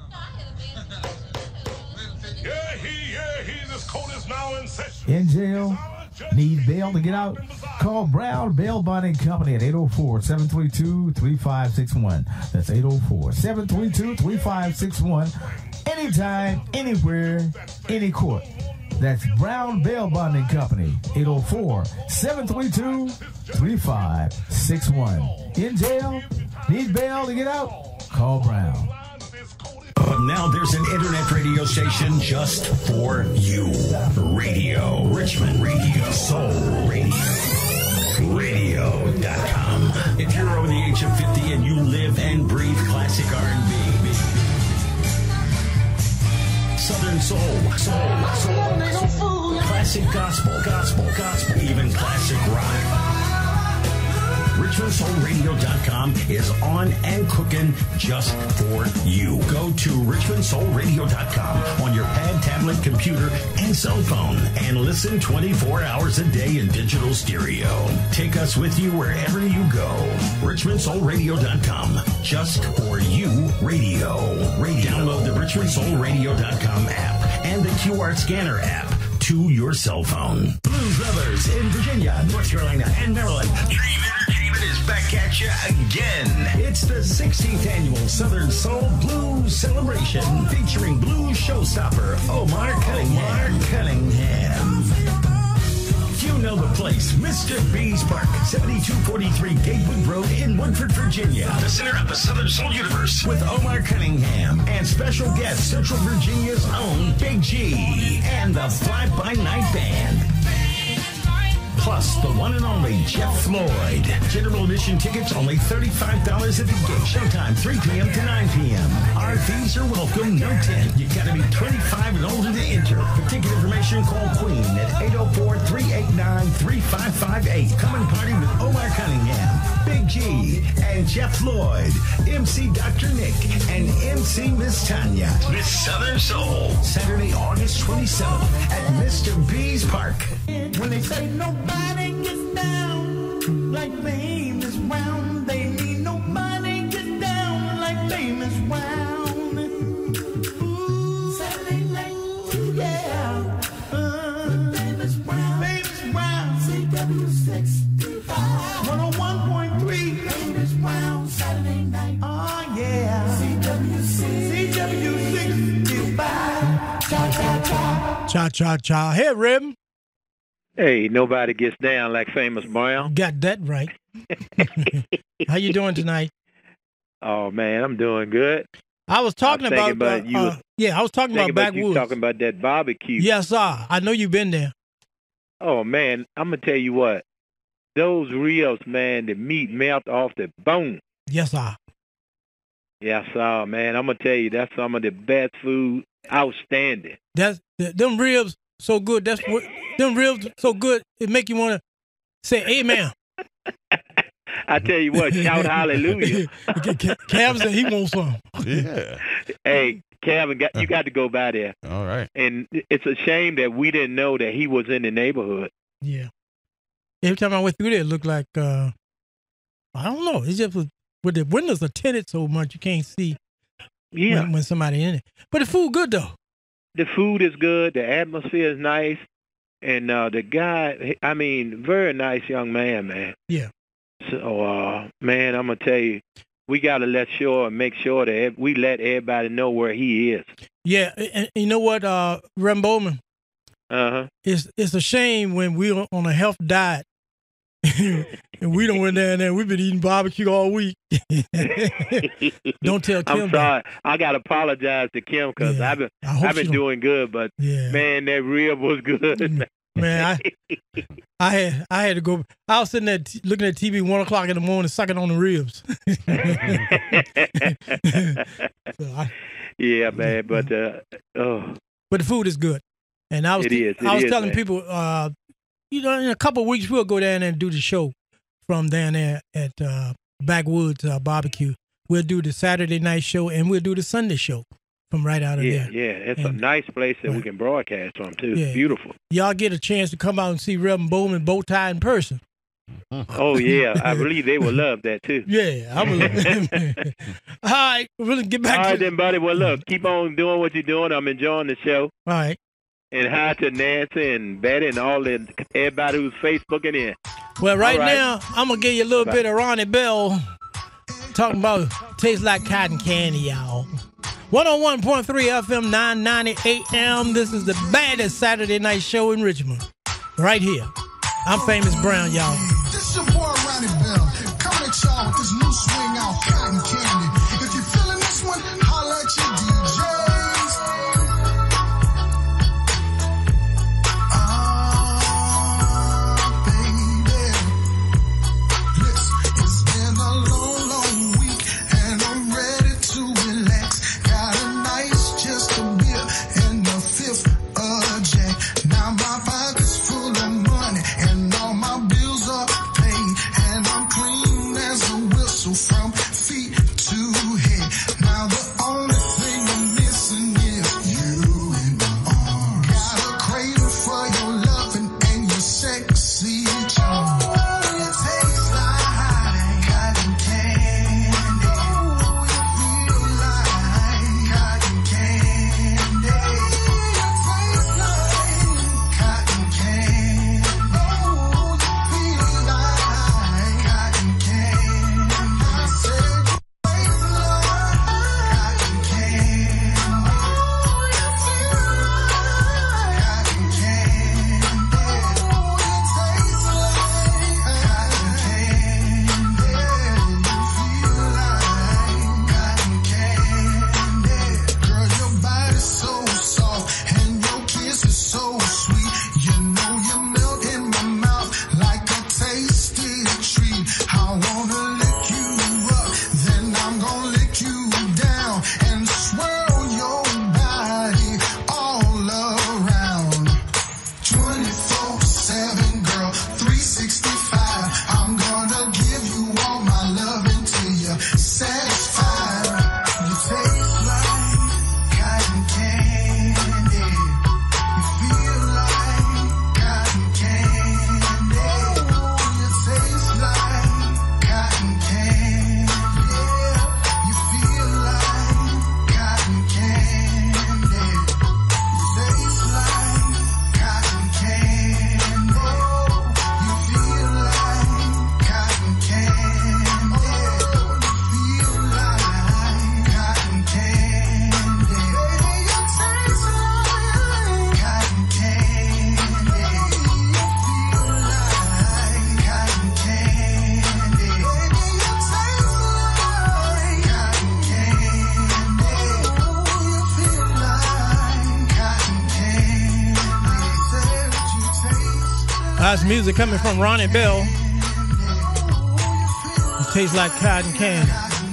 Yeah, he, yeah, he, this court is now in session. In jail? Need bail to get out? Call Brown Bail Bonding Company at eight oh four, seven three two, three five six one. That's eight oh four, seven three two, three five six one. Anytime, anywhere, any court. That's Brown Bail Bonding Company, eight oh four, seven three two, three five six one. In jail? Need bail to get out? Call Brown. But now there's an internet radio station just for you. Radio. Richmond Radio. Soul Radio. Radio dot com. If you're over the age of fifty and you live and breathe classic R and B, Southern soul, soul, soul, soul, classic gospel, gospel, gospel, even classic rock. Richmond Soul Radio dot com is on and cooking just for you. Go to Richmond Soul Radio dot com on your pad, tablet, computer, and cell phone and listen twenty-four hours a day in digital stereo. Take us with you wherever you go. Richmond Soul Radio dot com, just for you radio. radio. Download the Richmond Soul Radio dot com app and the Q R Scanner app to your cell phone. Blues Brothers in Virginia, North Carolina, and Maryland. Dream Entertainment is back at you again. It's the sixteenth annual Southern Soul Blues Celebration featuring blues showstopper Omar Cunningham. Omar Cunningham. You know the place, Mister B's Park, seventy-two forty-three Gatewood Road in Woodford, Virginia. The center of the Southern Soul Universe with Omar Cunningham and special guest Central Virginia's own Big G and the Fly By Night Band. Plus, the one and only Jeff Floyd. General admission tickets only thirty-five dollars at the gate. Showtime three p.m. to nine p.m. Our fees are welcome, no tent. You gotta be twenty-five and older to enter. For ticket information, call Queen at eight oh four, three eight nine, three five five eight. Come and party with Omar Cunningham, Big G, and Jeff Floyd, M C Doctor Nick, and M C Miss Tanya. Miss Southern Soul, Saturday, August twenty-seventh at Mister B's Park. When they say nobody gets down like famous Brown, they mean nobody gets down like famous Brown. Saturday night, yeah. Uh, famous Brown, famous Brown, C W sixty-five, one oh one point three, famous Brown, Saturday night. Oh yeah, C W C W sixty-five, cha cha cha, cha cha cha. Hey, Rib. Hey, nobody gets down like famous Brown. Got that right. How you doing tonight? Oh man, I'm doing good. I was talking I was about, about uh, you. Uh, yeah, I was talking about about backwoods. You talking about that barbecue? Yes, sir. I know you've been there. Oh man, I'm gonna tell you what. Those ribs, man, the meat melt off the bone. Yes, sir. Yes, sir, man. I'm gonna tell you that's some of the best food. Outstanding. That's them ribs so good. That's what them ribs so good. It make you want to say amen. I tell you what, shout hallelujah. Cav said he wants some. Yeah. Hey, Kevin, got, you got to go by there. All right. And it's a shame that we didn't know that he was in the neighborhood. Yeah. Every time I went through there, it looked like, uh, I don't know. It's just with, with the windows are tinted so much you can't see yeah. when, when somebody in it. But the food good, though. The food is good. The atmosphere is nice. And uh, the guy, I mean, very nice young man, man. Yeah. So, uh, man, I'm going to tell you, we got to let sure and make sure that we let everybody know where he is. Yeah. And you know what, uh, Rem Bowman? Uh-huh. It's, it's a shame when we're on a health diet And we don't went down there. We've been eating barbecue all week. Don't tell Kim. I'm sorry. That. I got to apologize to Kim because yeah. I've been I've been doing good, but yeah. man, that rib was good. Man, I I had I had to go. I was sitting there t- looking at T V one o'clock in the morning, sucking on the ribs. So I, yeah, man, but uh, oh, but the food is good, and I was it is, it I was is, telling man. people, uh, you know, in a couple of weeks we'll go down there and do the show from down there at uh, Backwoods uh, Barbecue. We'll do the Saturday night show and we'll do the Sunday show from right out of yeah, there. Yeah, it's and, a nice place that right. we can broadcast from too. Yeah. It's beautiful. Y'all get a chance to come out and see Reverend Bowman Bowtie in person. Oh yeah, I believe they will love that too. Yeah, I will. All right, we're gonna get back. All to right, then, buddy. Well, look, keep on doing what you're doing. I'm enjoying the show. All right. And hi to Nancy and Betty and all the everybody who's Facebooking in. Well, right, right. now I'm gonna give you a little Bye. bit of Ronnie Bell talking about tastes like cotton candy, y'all. one oh one point three F M, nine ninety A M. This is the baddest Saturday night show in Richmond. Right here. I'm Famous Brown, y'all. This your boy Ronnie Bell. Coming at y'all with this new swing out cotton candy. If you're feeling this one, holla at your D Js. Ah, baby. Listen, it's been a long, long week, and I'm ready to relax. Got a nice chest of beer and a fifth of Jack. Now my pocket's full of money, and all my bills are paid, and I'm clean as a whistle from feet to head. Now the only thing I'm missing is you in my arms. Got a craving for your loving and your sexy charm. Oh, you taste like cotton candy. Oh, you feel like cotton candy. You taste like cotton candy. Oh, you feel like cotton candy. I said you taste like cotton candy. Oh, you feel like cotton candy. Oh, you taste like cotton candy. You feel like cotton candy. Girl, your body's so soft and your kiss is so sweet. You know you melt in my mouth like a tasty treat. I wanna lick you up, then I'm gonna lick you down and swirl your body all around. twenty-four seven, girl, three sixty-five. I'm gonna give you all my love until you're satisfied. You taste like cotton candy. You feel like cotton candy. Oh, you taste like cotton candy. Yeah, you feel like cotton candy. You taste like cotton candy. Oh, you feel like cotton candy. Oh, you feel like cotton candy. Baby, you taste like cotton candy. You feel like cotton candy. Baby, you taste like cotton candy. Oh, you feel like cotton candy. Said you taste That's music coming from Ronnie Bell. It tastes like cotton candy.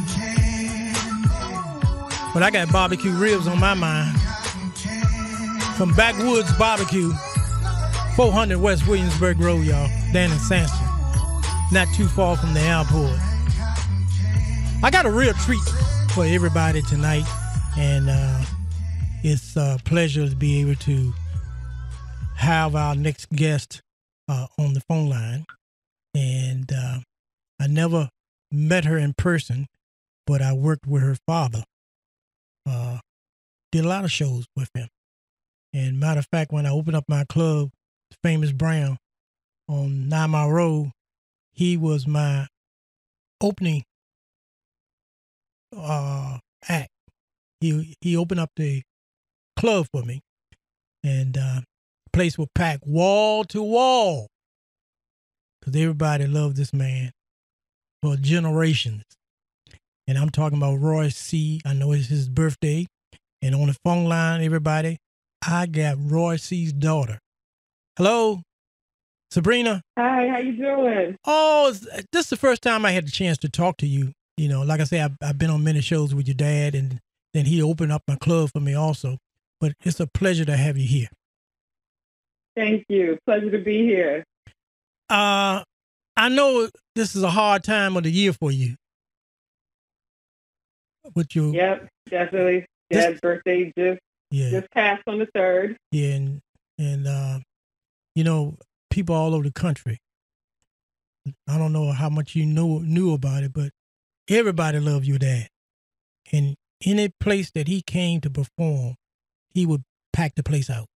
But I got barbecue ribs on my mind. From Backwoods Barbecue, four hundred West Williamsburg Road, y'all, down in Sanson. Not too far from the airport. I got a real treat for everybody tonight, and uh, it's a pleasure to be able to have our next guest uh, on the phone line. And uh, I never met her in person, but I worked with her father. Uh, did a lot of shows with him. And matter of fact, when I opened up my club, Famous Brown, on Nine Mile Road, he was my opening uh, act. He he opened up the club for me, and uh, the place was packed wall to wall. because everybody loved this man for generations. And I'm talking about Roy C. I know it's his birthday. And on the phone line, everybody, I got Roy C.'s daughter. Hello, Sabrina. Hi, how you doing? Oh, it's- this is the first time I had the chance to talk to you. You know, like I say, I've, I've been on many shows with your dad, and then he opened up my club for me also. But it's a pleasure to have you here. Thank you. Pleasure to be here. Uh, I know this is a hard time of the year for you. With your Yep, definitely. Dad's birthday just yeah, just passed on the third. yeah, and and uh, you know, people all over the country. I don't know how much you know knew about it, but everybody loved your dad. And any place that he came to perform, he would pack the place out.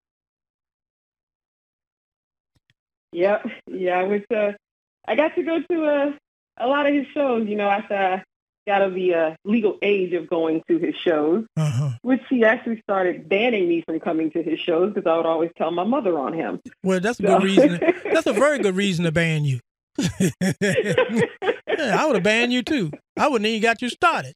Yep. Yeah, I went to I got to go to a a lot of his shows, you know, after I got of the uh, legal age of going to his shows, Uh-huh. which he actually started banning me from coming to his shows because I would always tell my mother on him. Well, that's a So- good reason. That's a very good reason to ban you. Yeah, I would have banned you too. I wouldn't even got you started.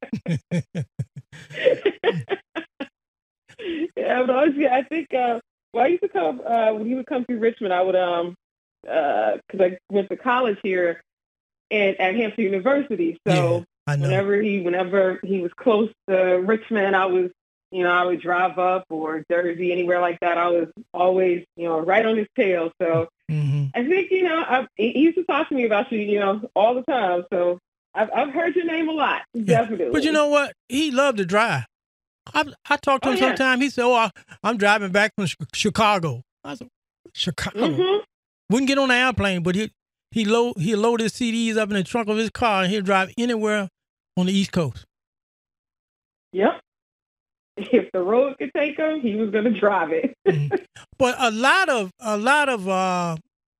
Yeah, but honestly, I think uh, well, I used to come uh, when he would come through Richmond. I would um because I went to college here and at Hampton University. So I know. whenever he whenever he was close to Richmond, I was you know I would drive up or Jersey, anywhere like that. I was always you know right on his tail. So Mm-hmm. I think you know I, he he used to talk to me about you you know all the time. So I've I've heard your name a lot, definitely. But you know what? He loved to drive. I I talked to Oh, him yeah. sometime. He said, "Oh, I, I'm driving back from Chi- Chicago." I said, "Chicago." Mhm. Wouldn't get on the airplane, but he he load he load his C Ds up in the trunk of his car and he'll drive anywhere on the East Coast. Yep. If the road could take him, he was going to drive it. But a lot of a lot of uh,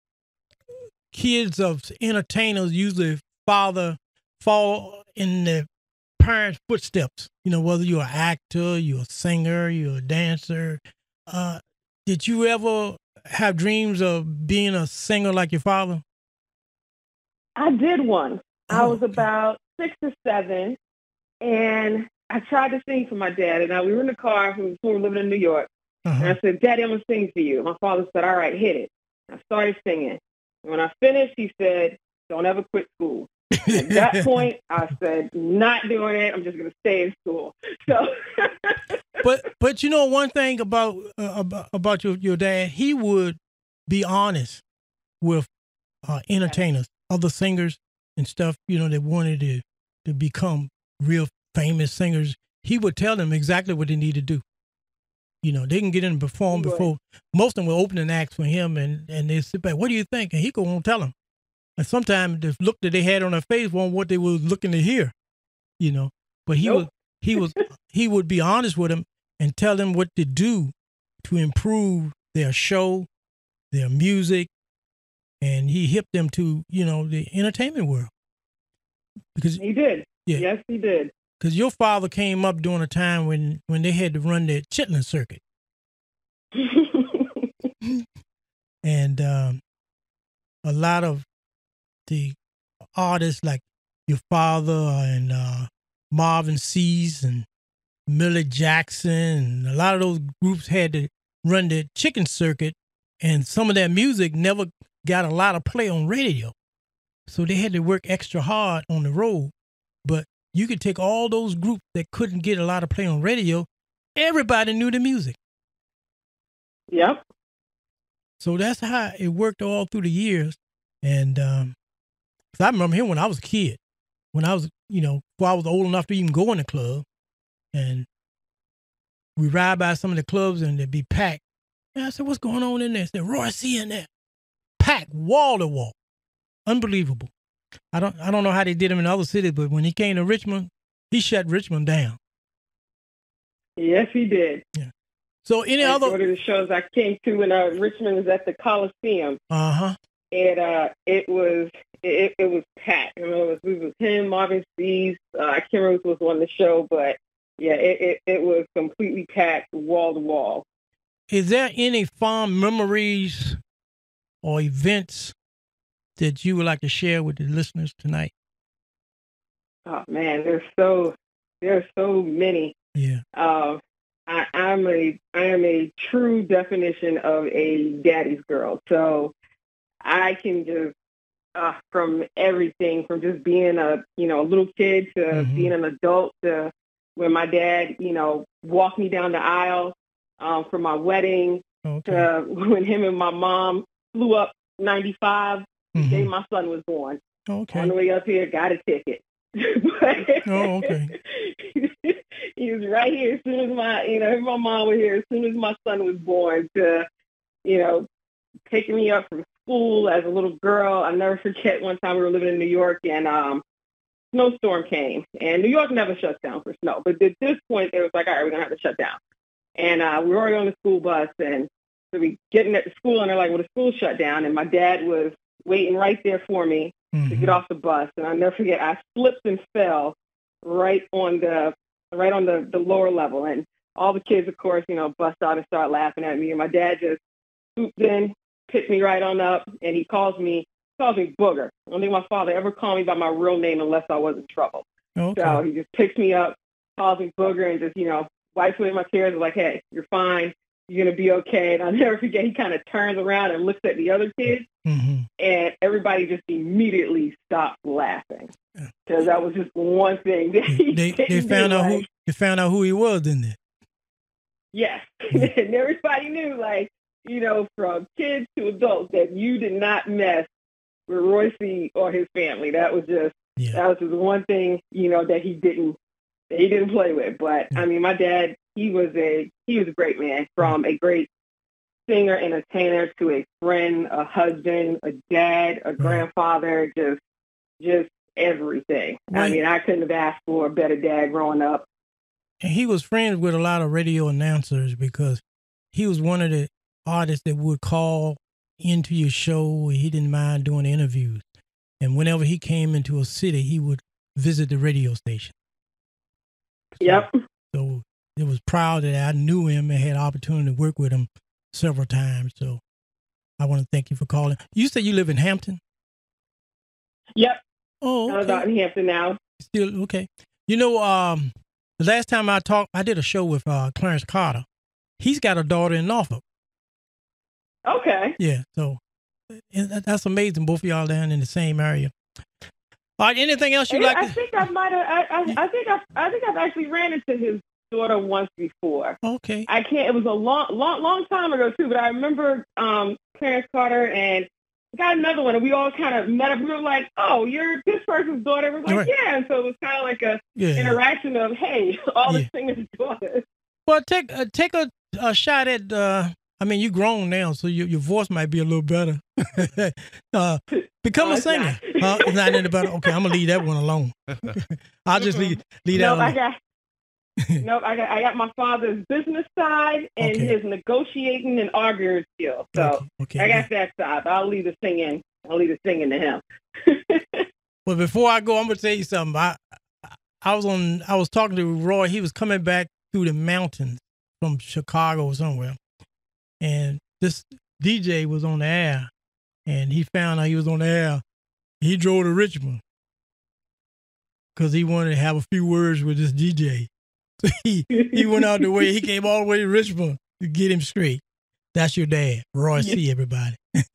kids of entertainers usually father fall in their parents' footsteps. You know, whether you're an actor, you're a singer, you're a dancer. Uh, did you ever have dreams of being a singer like your father? I did one. I was about six or seven, and I tried to sing for my dad. And I, we were in the car when we were living in New York. And I said, "Daddy, I'm going to sing for you." My father said, "All right, hit it." I started singing. And when I finished, he said, "Don't ever quit school." At that point, I said, "Not doing it. I'm just going to stay in school." So, But but you know one thing about uh, about, about your, your dad, he would be honest with uh, entertainers, other singers and stuff. You know, that wanted to to become real famous singers. He would tell them exactly what they need to do. You know, they can get in and perform He would. before most of them were opening acts for him, and and they sit back. What do you think? And he go on tell them. And sometimes the look that they had on their face wasn't what they was looking to hear. You know, but he Nope. was he was he would be honest with them and tell them what to do to improve their show, their music, and he hipped them to, you know, the entertainment world. Because he did. Yeah. Yes, he did. Because your father came up during a time when, when they had to run the Chitlin circuit. And um, a lot of the artists like your father and uh, Marvin Sease and Millie Jackson, and a lot of those groups had to run the chicken circuit, and some of their music never got a lot of play on radio. So they had to work extra hard on the road. But you could take all those groups that couldn't get a lot of play on radio, everybody knew the music. Yep. So that's how it worked all through the years. And um, 'cause I remember him when I was a kid, when I was, you know, before I was old enough to even go in the club. And we ride by some of the clubs and they'd be packed. And I said, "What's going on in there?" I said, "Roy C in there." Packed, wall to wall. Unbelievable. I don't I don't know how they did him in other cities, but when he came to Richmond, he shut Richmond down. Yes, he did. Yeah. So any And other one of the shows I came to in uh, Richmond was at the Coliseum. Uh-huh. And uh, it was it, it was packed. I mean, it was it was him, Marvin Sease. Uh, I can't remember who was on the show, but yeah, it, it, it was completely packed, wall to wall. Is there any fond memories or events that you would like to share with the listeners tonight? Oh man, there's so there's so many. Yeah. Uh, I, I'm a I am a true definition of a daddy's girl. So I can just uh, from everything, from just being a you know a little kid to Mhm. being an adult to when my dad you know walked me down the aisle um, for my wedding Okay. to when him and my mom flew up ninety-five the day Mhm. my son was born. Okay. On the way up here, got a ticket. But Oh, okay. he was right here as soon as my, you know, my mom was here as soon as my son was born to, you know, taking me up from school as a little girl. I'll never forget one time we were living in New York and um, snowstorm came. And New York never shuts down for snow. But at this point, it was like, all right, we're going to have to shut down. And uh, we were already on the school bus. And so we getting at the school, and they're like, well, the school shut down. And my dad was waiting right there for me to get off the bus. And I'll never forget, I slipped and fell right on the right on the, the lower level. And all the kids, of course, you know, bust out and start laughing at me. And my dad just swooped in, picked me right on up, and he calls me calls me Booger. I don't think my father ever called me by my real name unless I was in trouble. Okay. So he just picks me up, calls me Booger, and just, you know, wipes away my tears and like, hey, you're fine. You're going to be okay. And I'll never forget, he kind of turns around and looks at the other kids, Mhm. and everybody just immediately stopped laughing. Because that was just one thing that he They they didn't found do, out who like, they found out who he was, didn't they? yes. And everybody knew, like, you know, from kids to adults, that you did not mess with Royce or his family. That was just, that was just one thing, you know, that he didn't, that he didn't play with. But I mean, my dad, he was a, he was a great man, from a great singer, entertainer, to a friend, a husband, a dad, a grandfather, just, just everything. I Right. mean, I couldn't have asked for a better dad growing up. And he was friends with a lot of radio announcers because he was one of the artists that would call into your show. He didn't mind doing interviews. And whenever he came into a city, he would visit the radio station. Yep. So it was proud that I knew him and had the opportunity to work with him several times. So I want to thank you for calling. You said you live in Hampton? Yep. Oh, I live okay. out in Hampton now. Still okay. You know, um, the last time I talked, I did a show with uh, Clarence Carter. He's got a daughter in Norfolk. Okay. Yeah, so and that- that's amazing. Both of y'all down in the same area. All right. Anything else you Yeah, like? I To, think I might have. I, I, I think I. I think I've actually ran into his daughter once before. Okay. I can't. It was a long, long, long time ago too. But I remember um, Clarence Carter and got another one, and we all kind of met up. We were like, "Oh, you're this person's daughter." We're like, Right. "Yeah." And so it was kind of like a Yeah. interaction of, "Hey, all Yeah. the singers' daughters." well, take uh, take a, a shot at. Uh, I mean, you grown now, so your your voice might be a little better. uh, become No, a it's singer. not. Huh? It's not any better. Okay, I'm gonna leave that one alone. I'll just leave leave that Nope, I alone. got. Nope, I got. I got my father's business side and Okay. his negotiating and arguing skills. So okay, I got that side. But I'll leave the singing. I'll leave the singing to him. Well, before I go, I'm gonna tell you something. I I was on. I was talking to Roy. He was coming back through the mountains from Chicago or somewhere, and this D J was on the air, and he found out he was on the air. He drove to Richmond because he wanted to have a few words with this D J. So he he went out the way. He came all the way to Richmond to get him straight. That's your dad, Roy C. Everybody.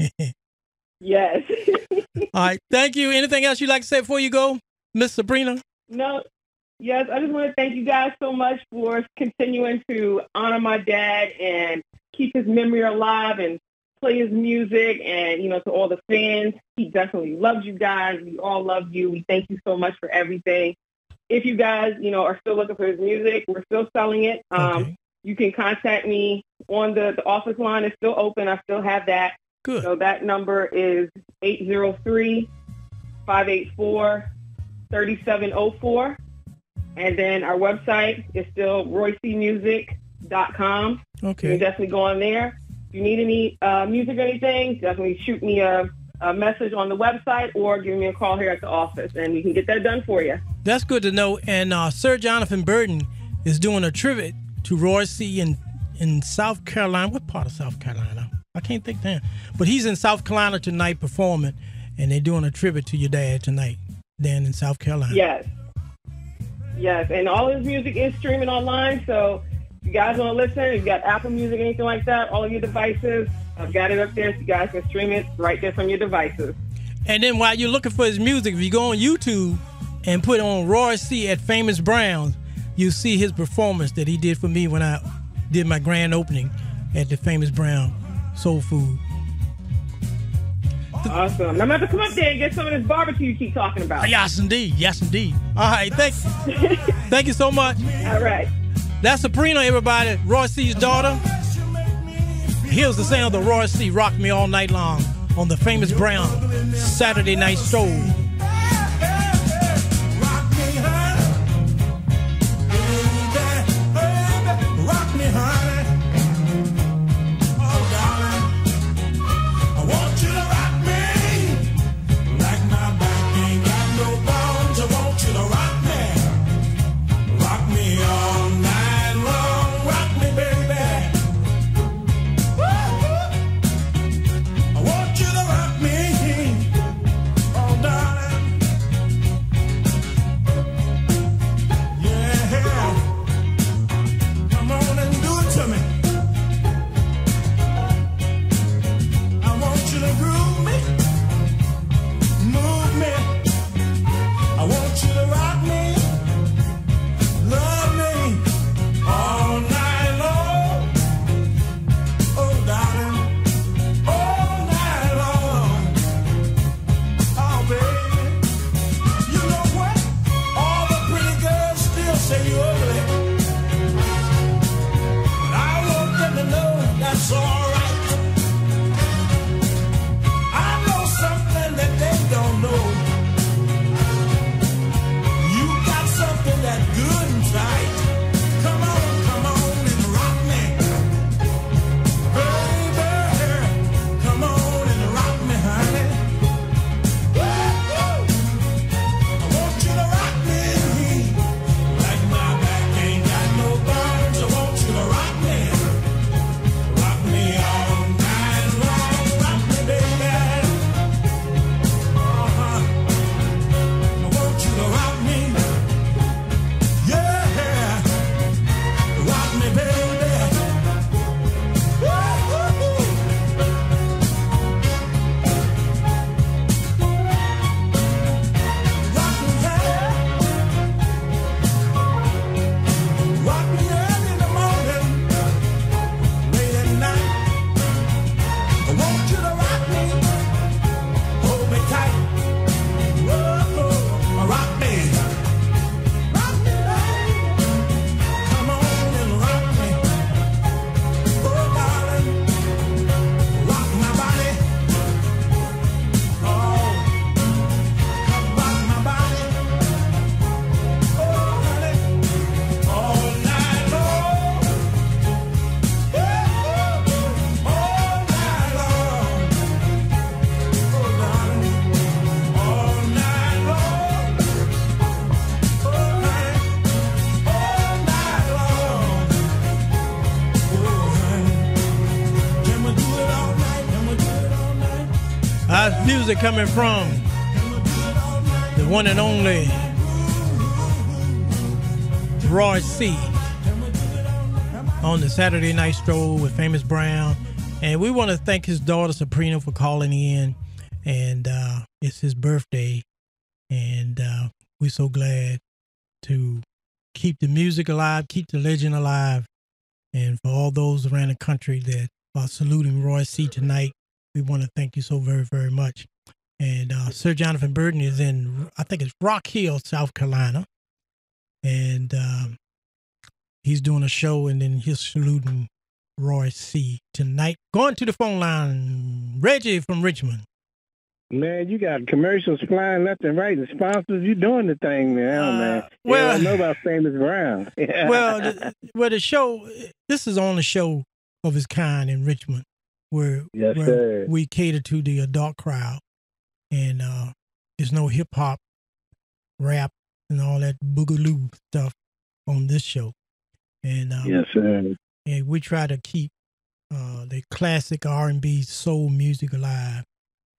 Yes. All right. Thank you. Anything else you'd like to say before you go, Miss Sabrina? No. Yes, I just want to thank you guys so much for continuing to honor my dad and keep his memory alive and play his music. And, you know, to all the fans, he definitely loves you guys. We all love you. We thank you so much for everything. If you guys, you know, are still looking for his music, we're still selling it. Um, you can contact me on the, the office line. It's still open. I still have that. Good. So that number is eight zero three, five eight four, three seven zero four. And then our website is still royce music dot com. Okay. You can definitely go on there. If you need any uh, music or anything, definitely shoot me a, a message on the website or give me a call here at the office, and we can get that done for you. That's good to know. And uh, Sir Jonathan Burton is doing a tribute to Roy C. in, in South Carolina. What part of South Carolina? I can't think then. But he's in South Carolina tonight performing. and they're doing a tribute to your dad tonight, down in South Carolina. Yes. Yes, and all his music is streaming online, so if you guys want to listen, if you got Apple Music, anything like that, all of your devices, I've got it up there so you guys can stream it right there from your devices. And then while you're looking for his music, if you go on YouTube and put on Roy C. at Famous Browns, you see his performance that he did for me when I did my grand opening at the Famous Brown Soul Food. Awesome. I'm going to have to come up there and get some of this barbecue you keep talking about. Yes, indeed. Yes, indeed. All right. Thank, thank you so much. All right. That's Sabrina, everybody. Roy C.'s daughter. Here's the sound of Roy C. Rock Me All Night Long on the Famous Brown Saturday Night Stroll. Rock me, honey. Oh, darling. I want you to rock me. Like my back ain't got no bones. I want you to rock me. Rock me all night long. Rock me, baby. I want you to rock me. Oh, darling. Yeah. Come on and do it to me. I want you to groove me, move me. I want you to rock me, love me all night long. Oh, darling, all night long. Oh, baby, you know what? All the pretty girls still say you're ugly. I want them to know that's all right. I know something that they don't know. You got something that good inside. Come on, come on and rock me. Baby, come on and rock me, honey. Woo-hoo. I want you to rock me. Like my back ain't got no bones. I want you to rock me. Rock me all night long. Rock me, baby. Uh-huh. I want you to rock me. Yeah. Rock me, baby. Woo-hoo. Rock me, yeah. Rock me early in the morning, late at night. I want you to rock me, hold me tight. Whoa, rock me, rock me, baby. Come on and rock me, oh darling, rock my body. Oh, come rock my body, oh honey, all night long. All night long. Oh, darling. All night long. Oh, honey. All night long. Oh, honey. Can we do it all night? Can we do it all night? How's music coming from the one and only Roy C. on the Saturday Night Stroll with Famous Brown. And we want to thank his daughter Sabrina for calling in. And uh, it's his birthday. And uh, we're so glad to keep the music alive, keep the legend alive. And for all those around the country that are saluting Roy C. tonight, we want to thank you so very, very much. And uh, Sir Jonathan Burton is in, I think it's Rock Hill, South Carolina. And um, he's doing a show, and then he's saluting Roy C. tonight. Going to the phone line, Reggie from Richmond. Man, you got commercials flying left and right and sponsors. You doing the thing now, Uh, man. well- yeah, I know about Famous Brown. Yeah. Well, the, well, the show, this is the only show of its kind in Richmond where, Yes, where sir. we cater to the adult crowd. And uh, there's no hip hop, rap, and all that boogaloo stuff on this show. And um, Yes, sir. and we try to keep uh, the classic R and B soul music alive.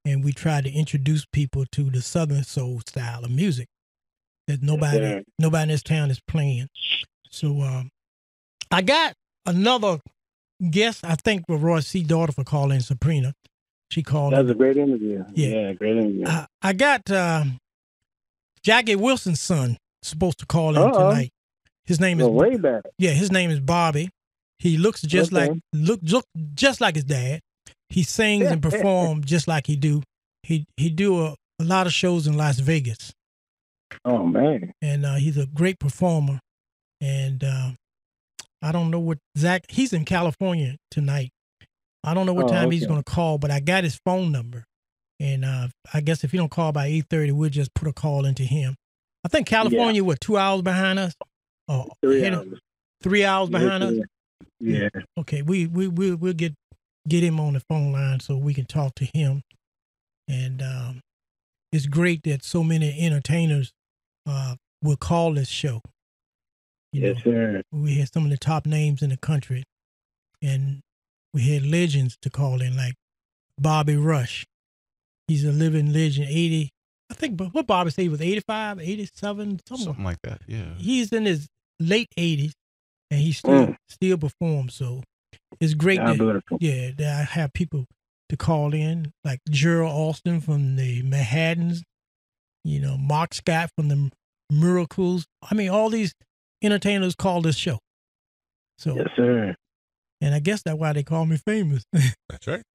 and we try to introduce people to the Southern soul style of music that nobody Yes, sir. nobody in this town is playing. So um, I got another guest. I think for Roy C. daughter for calling Sabrina. She called. That was in. a great interview. Yeah. Yeah, great interview. I, I got uh, Jackie Wilson's son supposed to call in Uh-oh. tonight. His name is Go way back. Yeah, his name is Bobby. He looks just Okay. like look look just like his dad. He sings and performs just like he do. He he do a, a lot of shows in Las Vegas, Oh man. and uh, he's a great performer. And uh, I don't know what Zach. He's in California tonight. I don't know what Oh, time he's okay. going to call, but I got his phone number. And uh, I guess if he don't call by eight thirty, we'll just put a call into him. I think California, what, two hours behind us? Oh, Three ahead of- hours. Three hours behind us? Yeah. Okay, we we we we'll get get him on the phone line so we can talk to him. And um, it's great that so many entertainers uh, will call this show. You Yes, know, sir. we had some of the top names in the country, and we had legends to call in, like Bobby Rush. He's a living legend, eighty. I think, but what Bobby say he was eighty-five, eighty-seven, something. Something like that. Yeah. He's in his late eighties, and he still Mm. still performs. So it's great Yeah, that, beautiful. yeah, that I have people to call in, like Gerald Austin from the Manhattans, you know, Mark Scott from the Miracles. I mean, all these entertainers call this show. So, Yes, sir. and I guess that's why they call me famous. That's right.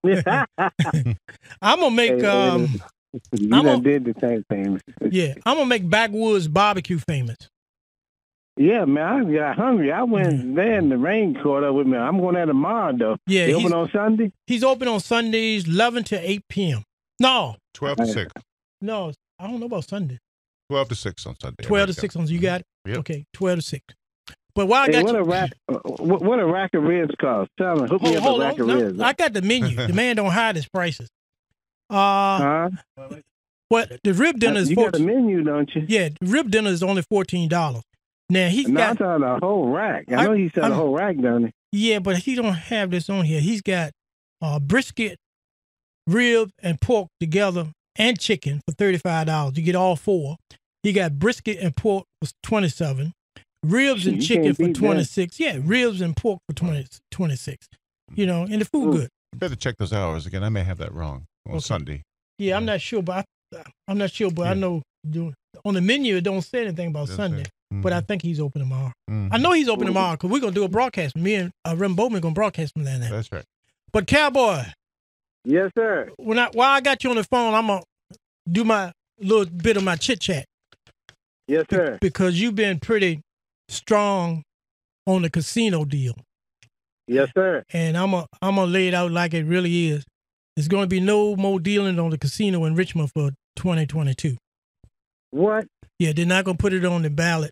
I'm gonna make Hey, um, you I'm done a- did the same thing. yeah, I'm gonna make Backwoods Barbecue famous. Yeah, man, I got hungry. I went there and the rain caught up with me. I'm going there tomorrow, though. Yeah, They he's- open on Sunday? He's open on Sundays, eleven to eight p.m. No, twelve to six. no, I don't know about Sunday. twelve to six on Sunday. Twelve to America. six on you got it. Yep. Okay, twelve to six. But while I Hey, got what you, a rack, uh, what, what a rack of ribs cost? Tell me, hook me hold, up hold a rack on, of no, ribs. I got the menu. The man don't hide his prices. Uh, Huh? what the rib dinner is You for? got a menu, don't you? Yeah, the rib dinner is only fourteen dollars. Now he's No, I'm got talking a whole rack. I, I- know he said I'm- a whole rack, don't he? yeah, but he don't have this on here. He's got uh, brisket, rib, and pork together, and chicken for thirty-five dollars. You get all four. He got brisket and pork for twenty-seven. Ribs and You chicken can't for beat that. twenty-six. Yeah, ribs and pork for twenty, twenty-six. You know, and the food Mm. good. Better check those hours again. I may have that wrong on Okay. Sunday. Yeah, I'm not sure, but I, I'm not sure, but I Yeah. know doing on the menu it don't say anything about Doesn't Sunday. say. But I Mhm. think he's open tomorrow. Mhm. I know he's open tomorrow because we're gonna do a broadcast. Me and uh, Rem Bowman gonna broadcast from there now. That's right. But Cowboy, Yes, sir. when I while I got you on the phone, I'm gonna do my little bit of my chit chat Yes, sir. because you've been pretty strong on the casino deal, Yes, sir. and I'm a I'm gonna lay it out like it really is. There's gonna be no more dealing on the casino in Richmond for twenty twenty-two. What? Yeah, they're not gonna put it on the ballot,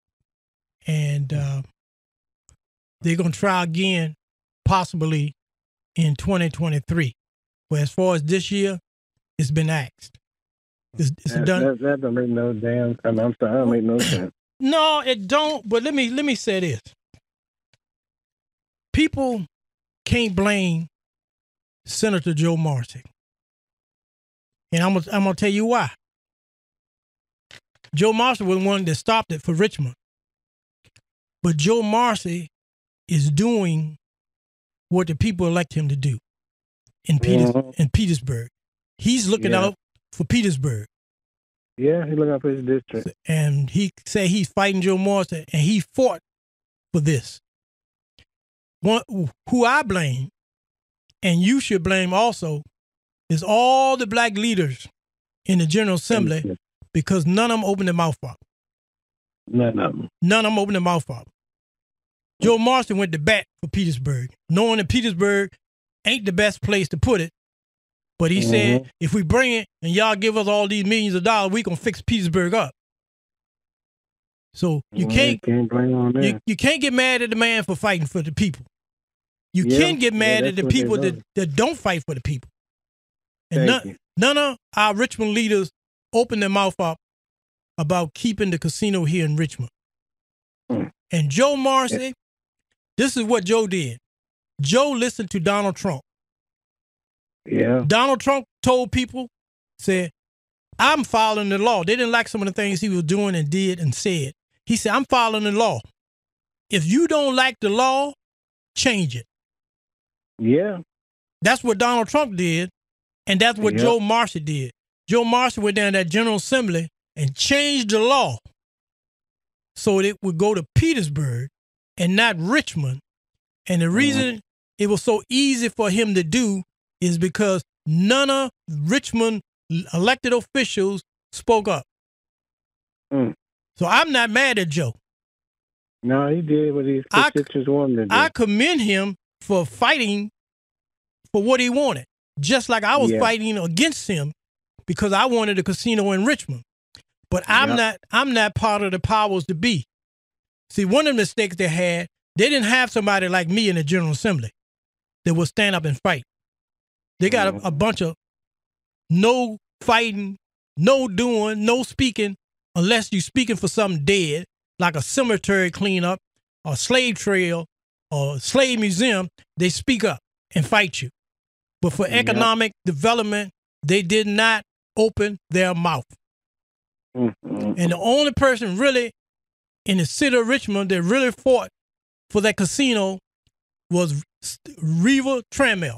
and uh, they're gonna try again, possibly in twenty twenty-three. But as far as this year, it's been axed. It's, it's That, done. that, that don't make no damn. I mean, I'm sorry, that don't make no sense. No, it don't. But let me let me say this: people can't blame Senator Joe Marcy, and I'm gonna, I'm gonna tell you why. Joe Marcy was the one that stopped it for Richmond, but Joe Marcy is doing what the people elect him to do in Peters Mhm. in Petersburg. He's looking Yeah. out for Petersburg. Yeah, he looking out for his district. And he said he's fighting Joe Morrison, and he fought for this. One, who I blame, and you should blame also, is all the black leaders in the General Assembly because none of them opened their mouth up. None of them. None of them opened their mouth up. Joe Morrison went to bat for Petersburg, knowing that Petersburg ain't the best place to put it. But he said, if we bring it and y'all give us all these millions of dollars, we gonna fix Petersburg up. So you Well, can't can't blame on that. you, you can't get mad at the man for fighting for the people. You Yeah, can get yeah, mad that's at the what they people that, love. that don't fight for the people. And Thank none, you. none of our Richmond leaders open their mouth up about keeping the casino here in Richmond. Mm. And Joe Marcy, this is what Joe did. Joe listened to Donald Trump. Yeah. Donald Trump told people, said, I'm following the law. They didn't like some of the things he was doing and did and said. He said, I'm following the law. If you don't like the law, change it. Yeah. That's what Donald Trump did, and that's what Yeah. Joe Marcy did. Joe Marcy went down to that General Assembly and changed the law so it would go to Petersburg and not Richmond. And the reason it was so easy for him to do is because none of Richmond elected officials spoke up. Mm. So I'm not mad at Joe. No, he did what his I- constituents wanted to do. I commend him for fighting for what he wanted, just like I was Yeah. fighting against him because I wanted a casino in Richmond. But I'm Yeah. not I'm not part of the powers to be. See, one of the mistakes they had, they didn't have somebody like me in the General Assembly that would stand up and fight. They got a, a bunch of no fighting, no doing, no speaking, unless you're speaking for something dead, like a cemetery cleanup, or slave trail, or slave museum. They speak up and fight you. But for Yeah. economic development, they did not open their mouth. Mm-hmm. And the only person really in the city of Richmond that really fought for that casino was Reva Trammell.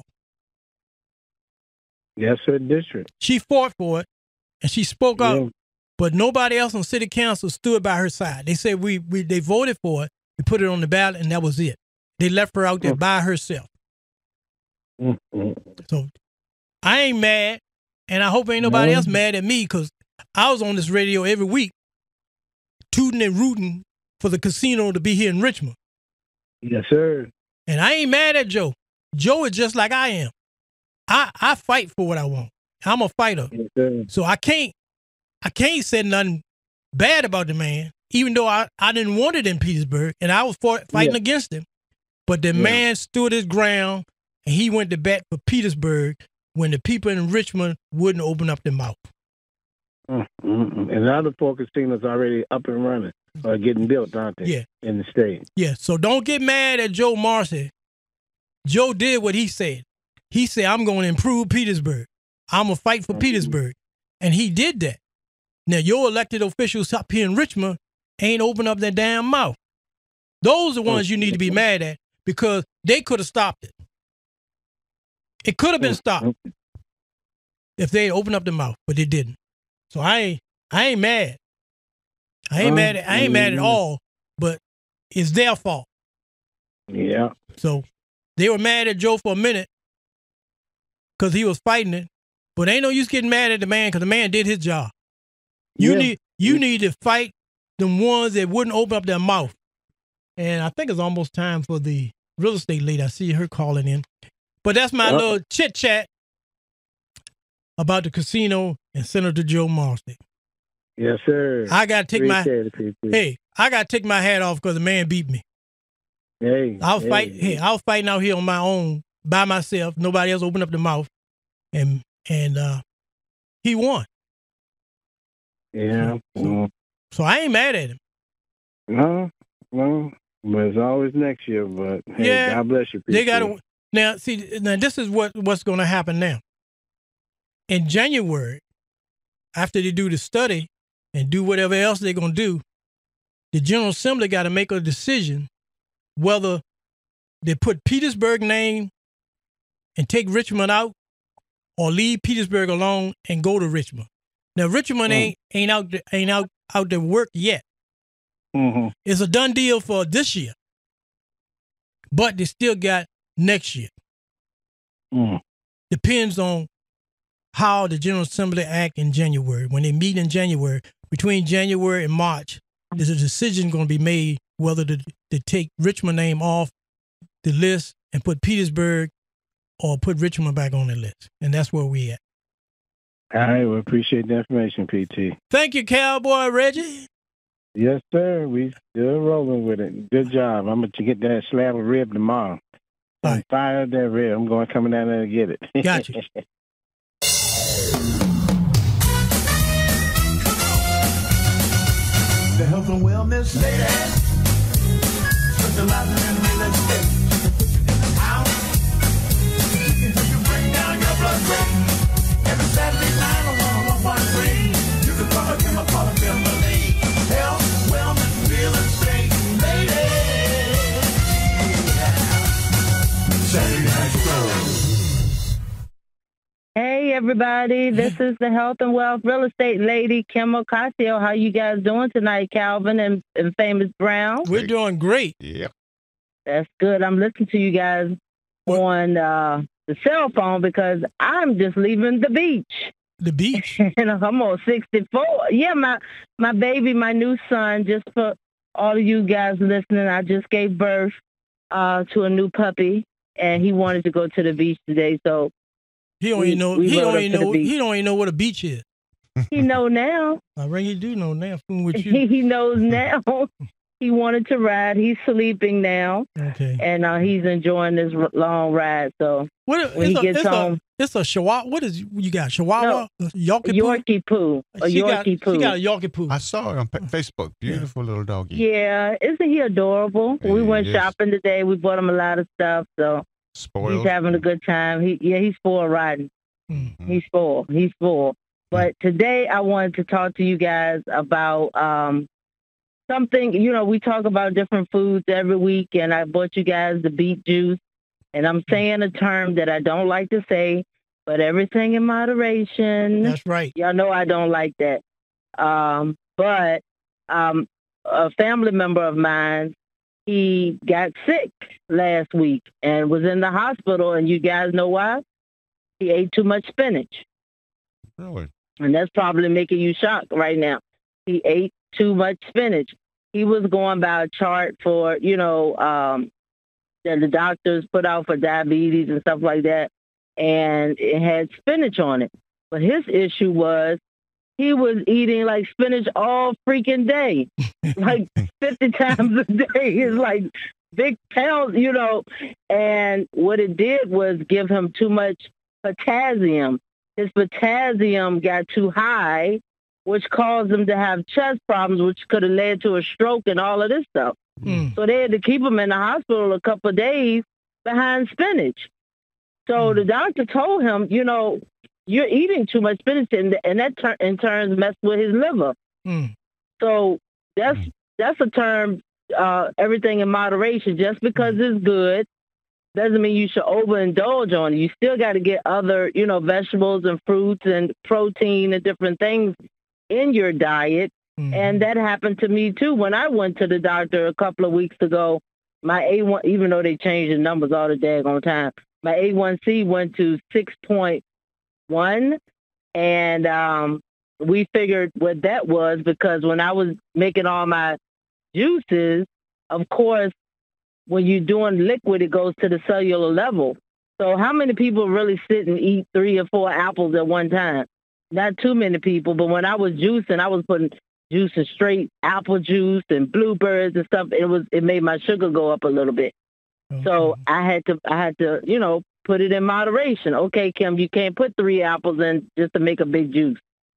Yes, sir, district. She fought for it, and she spoke Yeah. up, but nobody else on city council stood by her side. They said we, we they voted for it, we put it on the ballot, and that was it. They left her out there by herself. Mm-hmm. So I ain't mad, and I hope ain't nobody No. else mad at me because I was on this radio every week tooting and rooting for the casino to be here in Richmond. Yes, sir. And I ain't mad at Joe. Joe is just like I am. I, I fight for what I want. I'm a fighter. Yes, sir. So I can't I can't say nothing bad about the man, even though I, I didn't want it in Petersburg and I was fought, fighting Yeah. against him. But the Yeah. man stood his ground and he went to bat for Petersburg when the people in Richmond wouldn't open up their mouth. Mm-hmm. And the other four casinos already up and running, or getting built, aren't they? Yeah. In the state. Yeah, so don't get mad at Joe Marcy. Joe did what he said. He said, I'm going to improve Petersburg. I'm going to fight for Petersburg. And he did that. Now, your elected officials up here in Richmond ain't open up their damn mouth. Those are the ones you need to be mad at because they could have stopped it. It could have been stopped if they had opened up their mouth, but they didn't. So I ain't, I ain't mad. I ain't Um, mad. At, I ain't mad at mm. all, but it's their fault. Yeah. So they were mad at Joe for a minute because he was fighting it. But ain't no use getting mad at the man because the man did his job. You Yeah. need you need to fight the ones that wouldn't open up their mouth. And I think it's almost time for the real estate lady. I see her calling in. But that's my Uh, little chit chat about the casino and Senator Joe Marcy. Yes, sir. I gotta take my Appreciate it, P T. hey, I gotta take my hat off because the man beat me. Hey. I was hey. fight. Hey, I was fighting out here on my own by myself. Nobody else opened up the mouth, and and uh, he won. Yeah. Mm. So I ain't mad at him. No, no. But it's always next year. But hey, Yeah, God bless you, P T. They got to now. See, now this is what what's going to happen now. In January, after they do the study and do whatever else they're going to do, the General Assembly got to make a decision whether they put Petersburg name and take Richmond out, or leave Petersburg alone and go to Richmond. Now Richmond Mm. ain't ain't out there, ain't out out there work yet. Mm-hmm. It's a done deal for this year, but they still got next year. Mm. Depends on how the General Assembly act in January. When they meet in January, between January and March, there's a decision going to be made whether to, to take Richmond name off the list and put Petersburg or put Richmond back on the list. And that's where we at. All right. We appreciate the information, P T. Thank you, Cowboy Reggie. Yes, sir. We still rolling with it. Good job. I'm going to get that slab of rib tomorrow. I'm fired up that rib. I'm going coming down there to get it. Got you. The health and wellness lady specializing in real estate. In the house, you can bring down your blood rate. Saturday Night Stroll. Hey everybody, this is the Health and Wealth Real Estate Lady, Kim Ocasio. How you guys doing tonight, Calvin and, and Famous Brown? We're doing great. Yeah. That's good. I'm listening to you guys on uh, the cell phone because I'm just leaving the beach. The beach? And I'm on sixty-four. Yeah, my my baby, my new son, just for all of you guys listening, I just gave birth uh, to a new puppy, and he wanted to go to the beach today, so He don't we- even know. we He rode don't up even to the know. beach. He don't even know what a beach is. he know now. I reckon you do know now. Fooling with He, you. he knows now. He wanted to ride. He's sleeping now, Okay. and uh, he's enjoying this r- long ride. So What? when It's he a, gets it's home, a. It's a chihuahua. What is you got? Chihuahua? Yorkie poo? Yorkie poo, a She got- Yorkie poo. She got a Yorkie poo. I saw it on pa- Facebook. Beautiful little doggy. Yeah, isn't he adorable? We went Yes. shopping today. We bought him a lot of stuff, so Spoiled. he's having a good time. He yeah, he's spoiled riding. Mm-hmm. He's spoiled. He's spoiled. But today I wanted to talk to you guys about um, something. You know, we talk about different foods every week, and I bought you guys the beet juice. And I'm saying a term that I don't like to say, but everything in moderation. That's right. Y'all know I don't like that. Um, but um, a family member of mine, he got sick last week and was in the hospital. And you guys know why? He ate too much spinach. Really? And that's probably making you shocked right now. He ate too much spinach. He was going by a chart for, you know, um, that the doctors put out for diabetes and stuff like that. And it had spinach on it. But his issue was he was eating like spinach all freaking day, like fifty times a day. It's like big pounds, you know. And what it did was give him too much potassium. His potassium got too high, which caused him to have chest problems, which could have led to a stroke and all of this stuff. Mm. So they had to keep him in the hospital a couple of days behind spinach. So the doctor told him, you know, you're eating too much spinach, and, and that tur- in turn messed with his liver. Mm. So that's that's a term, uh, everything in moderation. Just because it's good doesn't mean you should overindulge on it. You still got to get other, you know, vegetables and fruits and protein and different things in your diet. Mm-hmm. And that happened to me too. When I went to the doctor a couple of weeks ago, my A one, even though they change the numbers all the daggone time, my A one C went to six point one. And um, we figured what that was because when I was making all my juices, of course, when you're doing liquid, it goes to the cellular level. So how many people really sit and eat three or four apples at one time? Not too many people, but when I was juicing, I was putting juice and straight apple juice and blueberries and stuff. It was it made my sugar go up a little bit. So I had to I had to, you know, put it in moderation. Okay, Kim, you can't put three apples in just to make a big juice.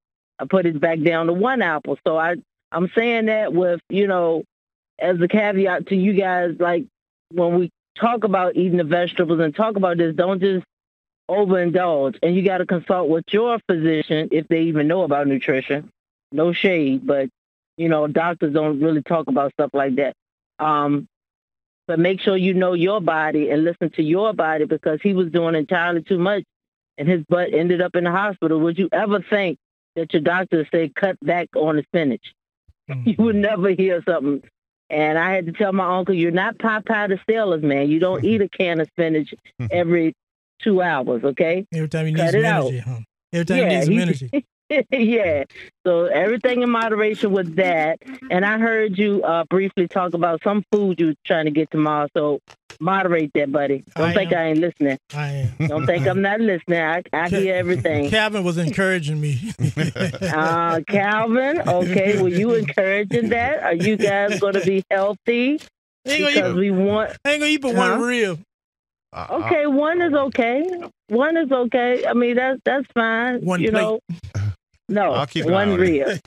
I put it back down to one apple. So I I'm saying that with, you know, as a caveat to you guys, like when we talk about eating the vegetables and talk about this, don't just overindulge. And you got to consult with your physician if they even know about nutrition. No shade, but, you know, doctors don't really talk about stuff like that. Um, but make sure you know your body and listen to your body because he was doing entirely too much and his butt ended up in the hospital. Would you ever think that your doctor said cut back on the spinach? You would never hear something. And I had to tell my uncle, you're not Popeye the Sailor Man. You don't eat a can of spinach every two hours, okay? Every time you need Cut some it out. energy, huh? Every time you Yeah, need some he- energy. yeah. So everything in moderation with that. And I heard you uh, briefly talk about some food you're trying to get tomorrow. So moderate that, buddy. Don't I think am. I ain't listening. I am. Don't think I'm not listening. I, I hear everything. Calvin was encouraging me. Uh, Calvin, okay, were you encouraging that? Are you guys going to be healthy? Ain't gonna Because eat- we want. I ain't gonna eat but Huh? one rib. Okay, one is okay. One is okay. I mean, that's that's fine. One you plate. know. No, I'll keep an eye one on rib.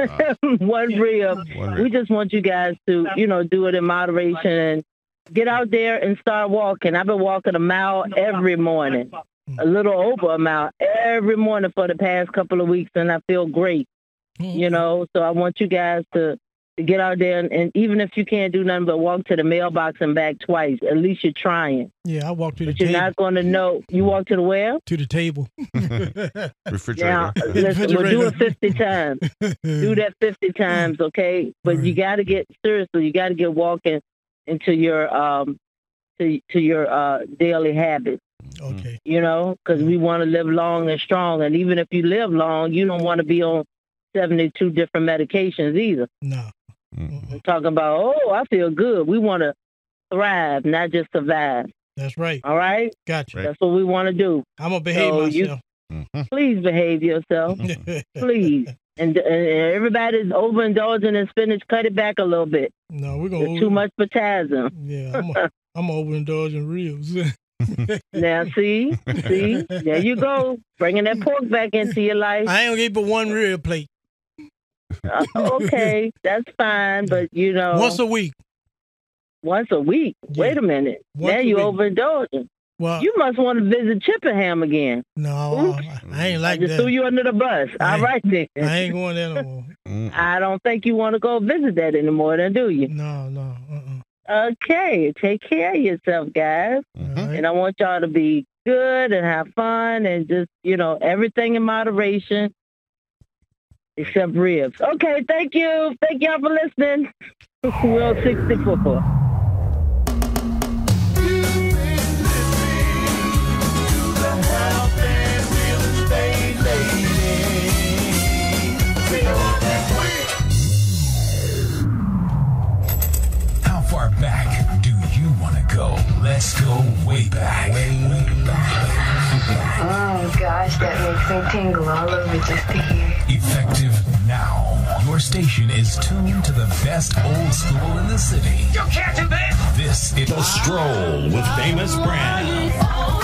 one rib. One rib. We just want you guys to, you know, do it in moderation and get out there and start walking. I've been walking a mile every morning, a little over a mile every morning for the past couple of weeks, and I feel great. You know, so I want you guys to to get out there, and, and even if you can't do nothing but walk to the mailbox and back twice, at least you're trying. Yeah, I walk to the but table. You're not going to know. You walk to the where? To the table. Refrigerator. Now, listen, we'll do it fifty times. Do that fifty times, okay? But right. you got to get, seriously, you got to get walking into your um to, to your uh, daily habits. Okay. You know, because we want to live long and strong. And even if you live long, you don't want to be on seventy-two different medications either. No. We're talking about, oh, I feel good. We want to thrive, not just survive. That's right. All right? Gotcha. That's what we want to do. I'm going to behave so myself. You, please behave yourself. Please. And, and everybody's overindulging in spinach. Cut it back a little bit. No, we're going to. Too much potassium. Yeah, I'm, a, I'm overindulging ribs. Now, see? See? There you go. Bringing that pork back into your life. I ain't going to eat but one rib plate. Uh, okay, that's fine, but you know, once a week. Once a week. Yeah. Wait a minute. Once now you overindulging. Well, you must want to visit Chippenham again. No, Oops. I ain't like I just that. Threw you under the bus. I All right then. I ain't going there no more. I don't think you want to go visit that anymore, then, do you? No, no. Uh-uh. Okay, take care of yourself, guys, mm-hmm. and I want y'all to be good and have fun and just you know everything in moderation. Except ribs. Okay, thank you. Thank y'all for listening. Will sixty-four. How far back do you want to go? Let's go way back. Way back. Oh gosh, that makes me tingle all over just to hear. Effective now. Your station is tuned to the best old school in the city. You catching this? This is The Stroll with Famous Brown.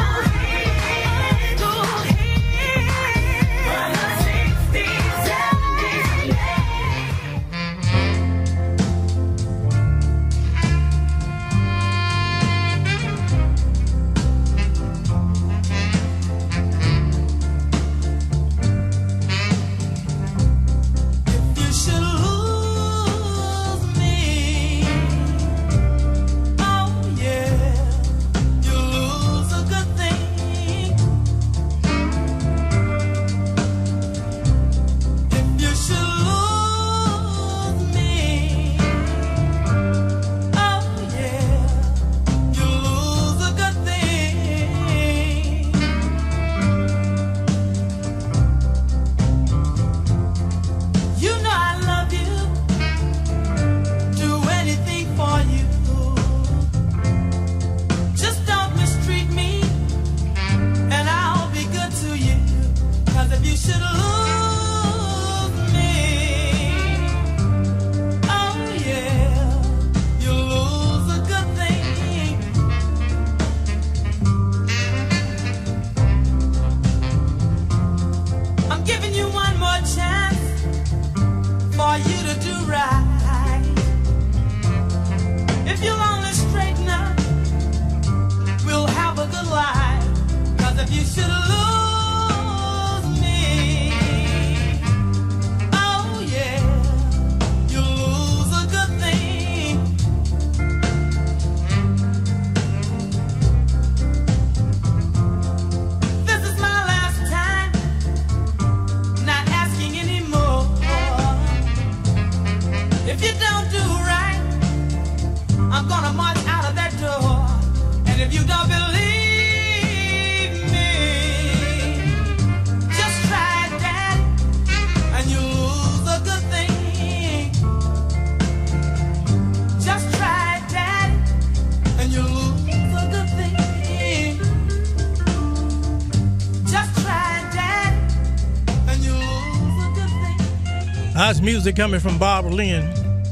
That's music coming from Barbara Lynn.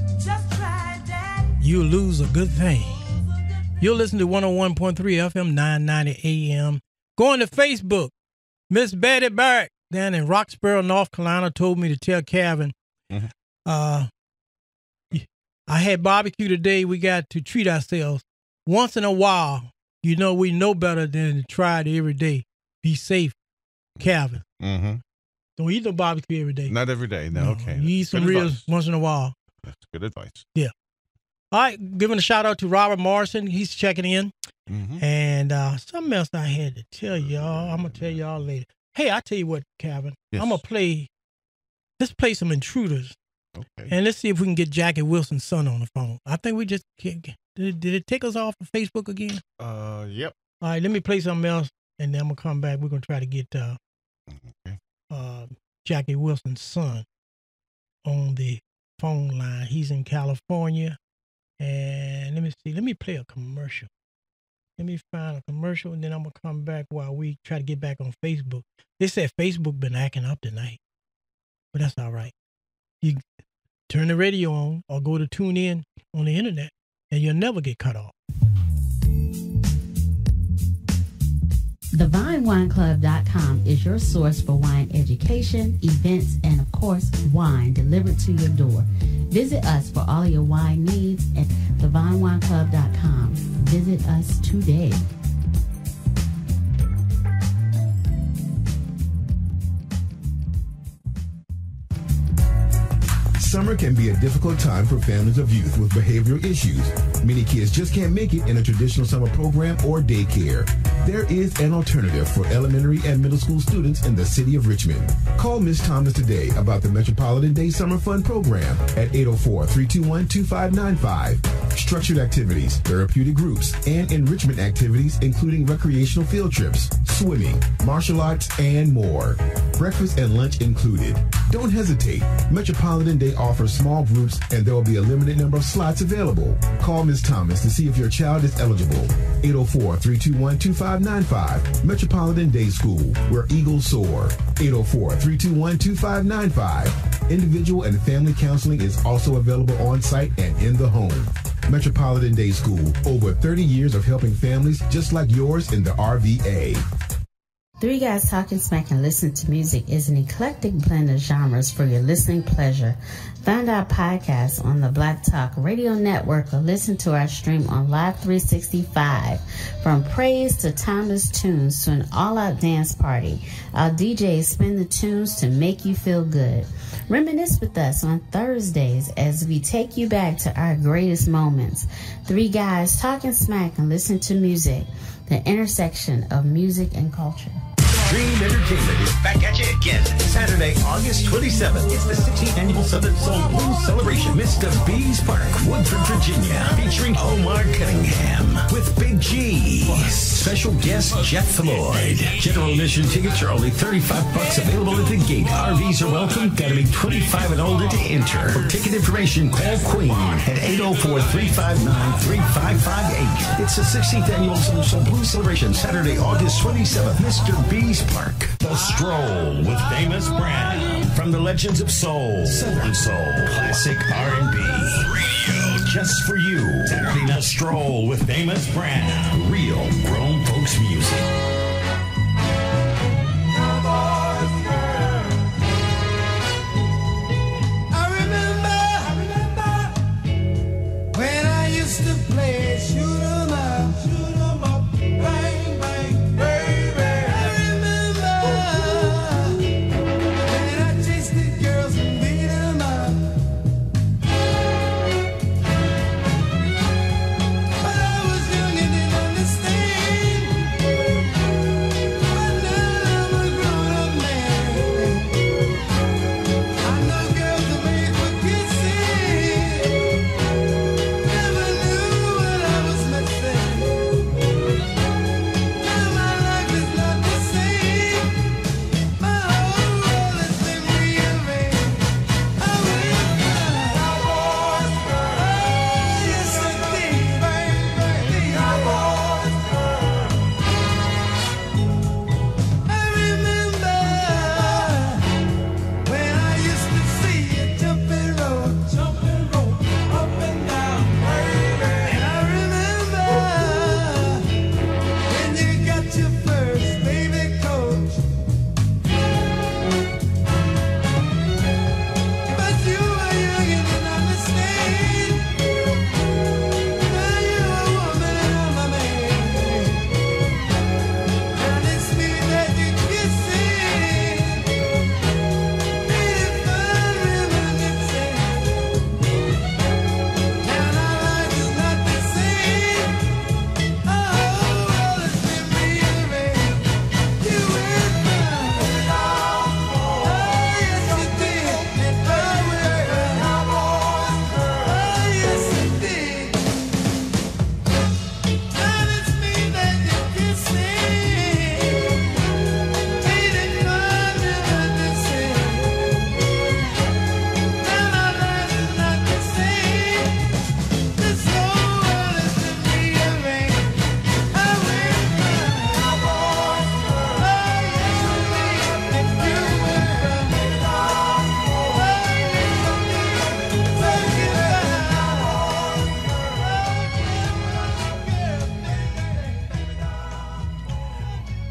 You lose a good thing. You'll listen to one oh one point three F M, nine ninety A M. Going to Facebook. Miss Betty Barrett down in Roxborough, North Carolina, told me to tell Calvin, mm-hmm. uh, I had barbecue today. We got to treat ourselves. Once in a while, you know, we know better than to try it every day. Be safe, Calvin. Mm-hmm. Don't eat no barbecue every day. Not every day. No, no okay. You eat some ribs once in a while. That's good advice. Yeah. All right, giving a shout out to Robert Morrison. He's checking in. Mm-hmm. And uh, something else I had to tell y'all. I'm going to tell y'all later. Hey, I tell you what, Calvin. Yes. I'm going to play, let's play some Intruders. Okay. And let's see if we can get Jackie Wilson's son on the phone. I think we just, did, did it take us off of Facebook again? Uh, yep. All right, let me play something else, and then I'm going to come back. We're going to try to get uh, okay. uh, Jackie Wilson's son on the phone line. He's in California. And let me see. Let me play a commercial. Let me find a commercial, and then I'm going to come back while we try to get back on Facebook. They said Facebook been acting up tonight, but that's all right. You turn the radio on or go to tune in on the internet, and you'll never get cut off. the vine wine club dot com is your source for wine education, events, and of course, wine delivered to your door. Visit us for all your wine needs at the vine wine club dot com. Visit us today. Summer can be a difficult time for families of youth with behavioral issues. Many kids just can't make it in a traditional summer program or daycare. There is an alternative for elementary and middle school students in the city of Richmond. Call Miz Thomas today about the Metropolitan Day Summer Fun Program at eight oh four, three two one, two five nine five. Structured activities, therapeutic groups, and enrichment activities including recreational field trips, swimming, martial arts, and more. Breakfast and lunch included. Don't hesitate. Metropolitan Day offers small groups and there will be a limited number of slots available. Call Miz Thomas to see if your child is eligible. eight oh four, three two one, two five nine five. Metropolitan Day School, where eagles soar. eight oh four, three two one, two five nine five. Individual and family counseling is also available on site and in the home. Metropolitan Day School, over thirty years of helping families just like yours in the R V A. Three Guys Talking Smack and Listen to Music is an eclectic blend of genres for your listening pleasure. Find our podcast on the Black Talk Radio Network or listen to our stream on Live three sixty-five. From praise to timeless tunes to an all-out dance party, our D Js spin the tunes to make you feel good. Reminisce with us on Thursdays as we take you back to our greatest moments. Three Guys Talking Smack and Listen to Music, the intersection of music and culture. Dream Entertainment is back at you again. Saturday, August twenty-seventh. It's the sixteenth Annual Southern Soul Blues Celebration. Mister B's Park, Woodford, Virginia. Featuring Omar Cunningham with Big G. Special guest Jeff Floyd. General admission tickets are only thirty-five bucks, available at the gate. R Vs are welcome. Gotta be twenty-five and older to enter. For ticket information, call Queen at eight oh four, three five nine, three five five eight. It's the sixteenth Annual Southern Soul Blues Celebration. Saturday, August twenty-seventh. Mister B's Park. The Stroll with Amos Brown. From the Legends of Soul, Southern Soul, Classic R and B. Radio just for you. Saturday Night Stroll with Amos Brown. Real grown folks music. When I used to play shoot 'em up, shoot 'em up, bang, bang, baby. I remember when I chased the girls and beat 'em up. But I was young and didn't understand.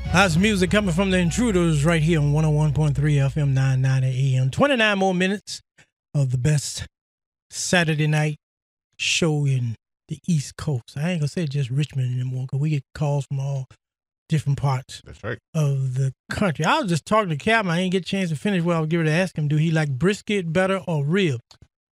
That's music coming from the Intruders right here on one oh one point three F M nine ninety A M. twenty-nine more minutes of the best Saturday night show in the East Coast. I ain't gonna say just Richmond anymore because we get calls from all different parts That's right. of the country. I was just talking to Captain. I didn't get a chance to finish what I was getting to ask him. Do he like brisket better or ribs?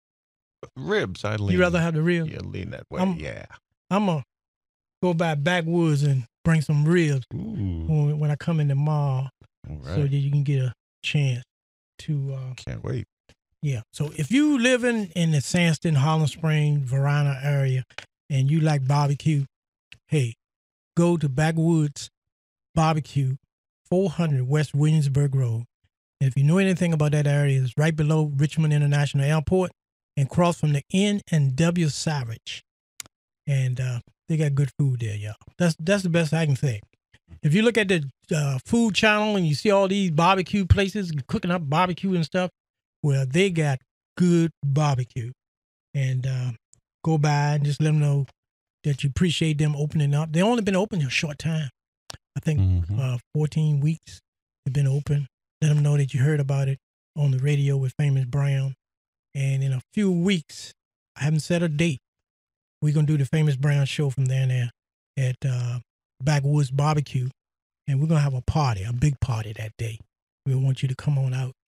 Ribs, I lean. You rather have the ribs? Yeah, lean that way. I'm- yeah. I'm going to go by Backwoods and bring some ribs when, when I come in the mall All so right. that you can get a chance to. Uh, Can't wait. Yeah. So if you live in, in the Sandston, Holland Spring, Varina area, and you like barbecue, hey, go to Backwoods Barbecue, four hundred West Williamsburg Road. And if you know anything about that area, it's right below Richmond International Airport and across from the N and W Savage. And uh, they got good food there, y'all. That's that's the best I can say. If you look at the uh, food channel and you see all these barbecue places cooking up barbecue and stuff, well, they got good barbecue. And uh, go by and just let them know that you appreciate them opening up. They only been open a short time. I think Mm-hmm. uh, fourteen weeks they've been open. Let them know that you heard about it on the radio with Famous Brown. And in a few weeks, I haven't set a date. We're going to do the Famous Brown show from there and there at uh, Backwoods Barbecue. And we're going to have a party, a big party that day. We want you to come on out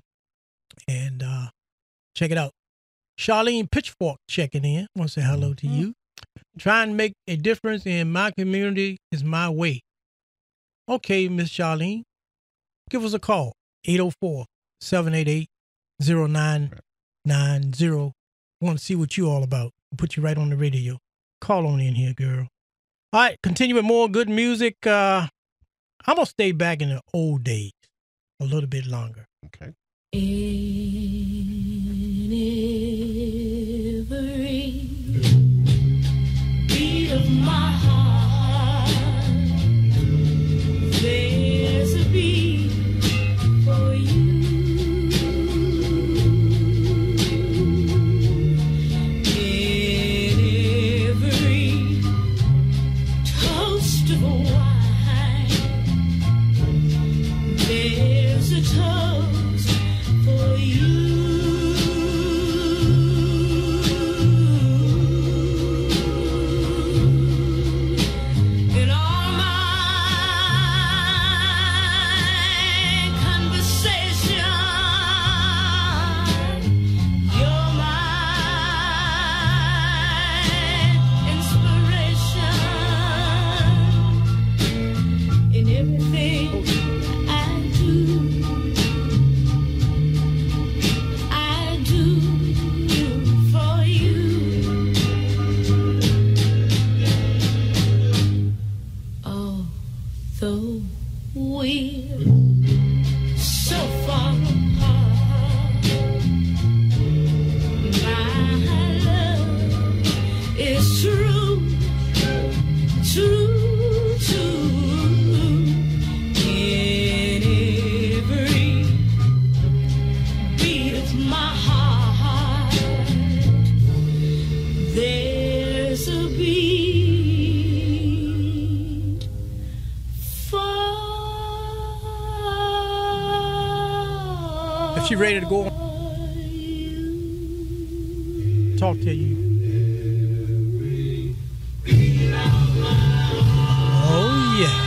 and uh, check it out. Charlene Pitchfork checking in. I want to say hello to you. Trying to make a difference in my community is my way. Okay, Miss Charlene, give us a call. eight oh four, seven eight eight, oh nine nine oh. Want to see what you all about. Put you right on the radio. Call on in here, girl. All right, continue with more good music. Uh, I'm going to stay back in the old days a little bit longer. Okay. In every beat of my heart, there's a beat for you. In every toast of wine, there's a toast for you. In all my conversation, you're my inspiration. In everything I do, I do for you. Although we're so far apart, my love is true, true, true. In every beat of my heart, there's a beat for If she ready to go on, talk to you. Oh, yeah.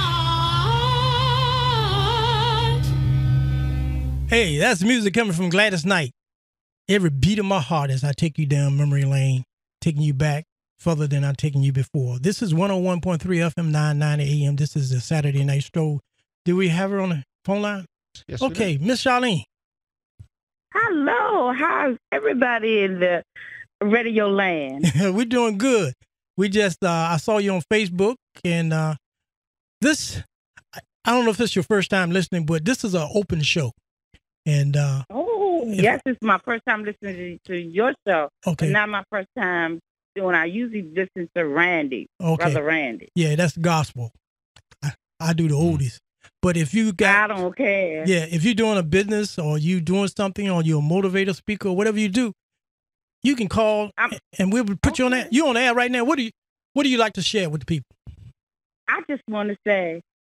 Hey, that's music coming from Gladys Knight. Every beat of my heart as I take you down memory lane, taking you back further than I've taken you before. This is one oh one point three F M nine ninety A M. This is the Saturday Night Stroll. Do we have her on the phone line? Yes, we Okay, Miss Charlene. Hello, how's everybody in the radio land? We're doing good. We just, uh, I saw you on Facebook, and uh, this, I I don't know if this is your first time listening, but this is an open show. And uh, Oh, yes, it's my first time listening to, to your show. Okay. But not my first time doing. I usually listen to Randy, Okay. Brother Randy. yeah, that's gospel. I, I do the oldies. But if you got, I don't care. yeah, if you're doing a business or you doing something or you're a motivator speaker or whatever you do, you can call and we'll put you on that. You on the air right now. What do you, what do you like to share with the people? I just want to say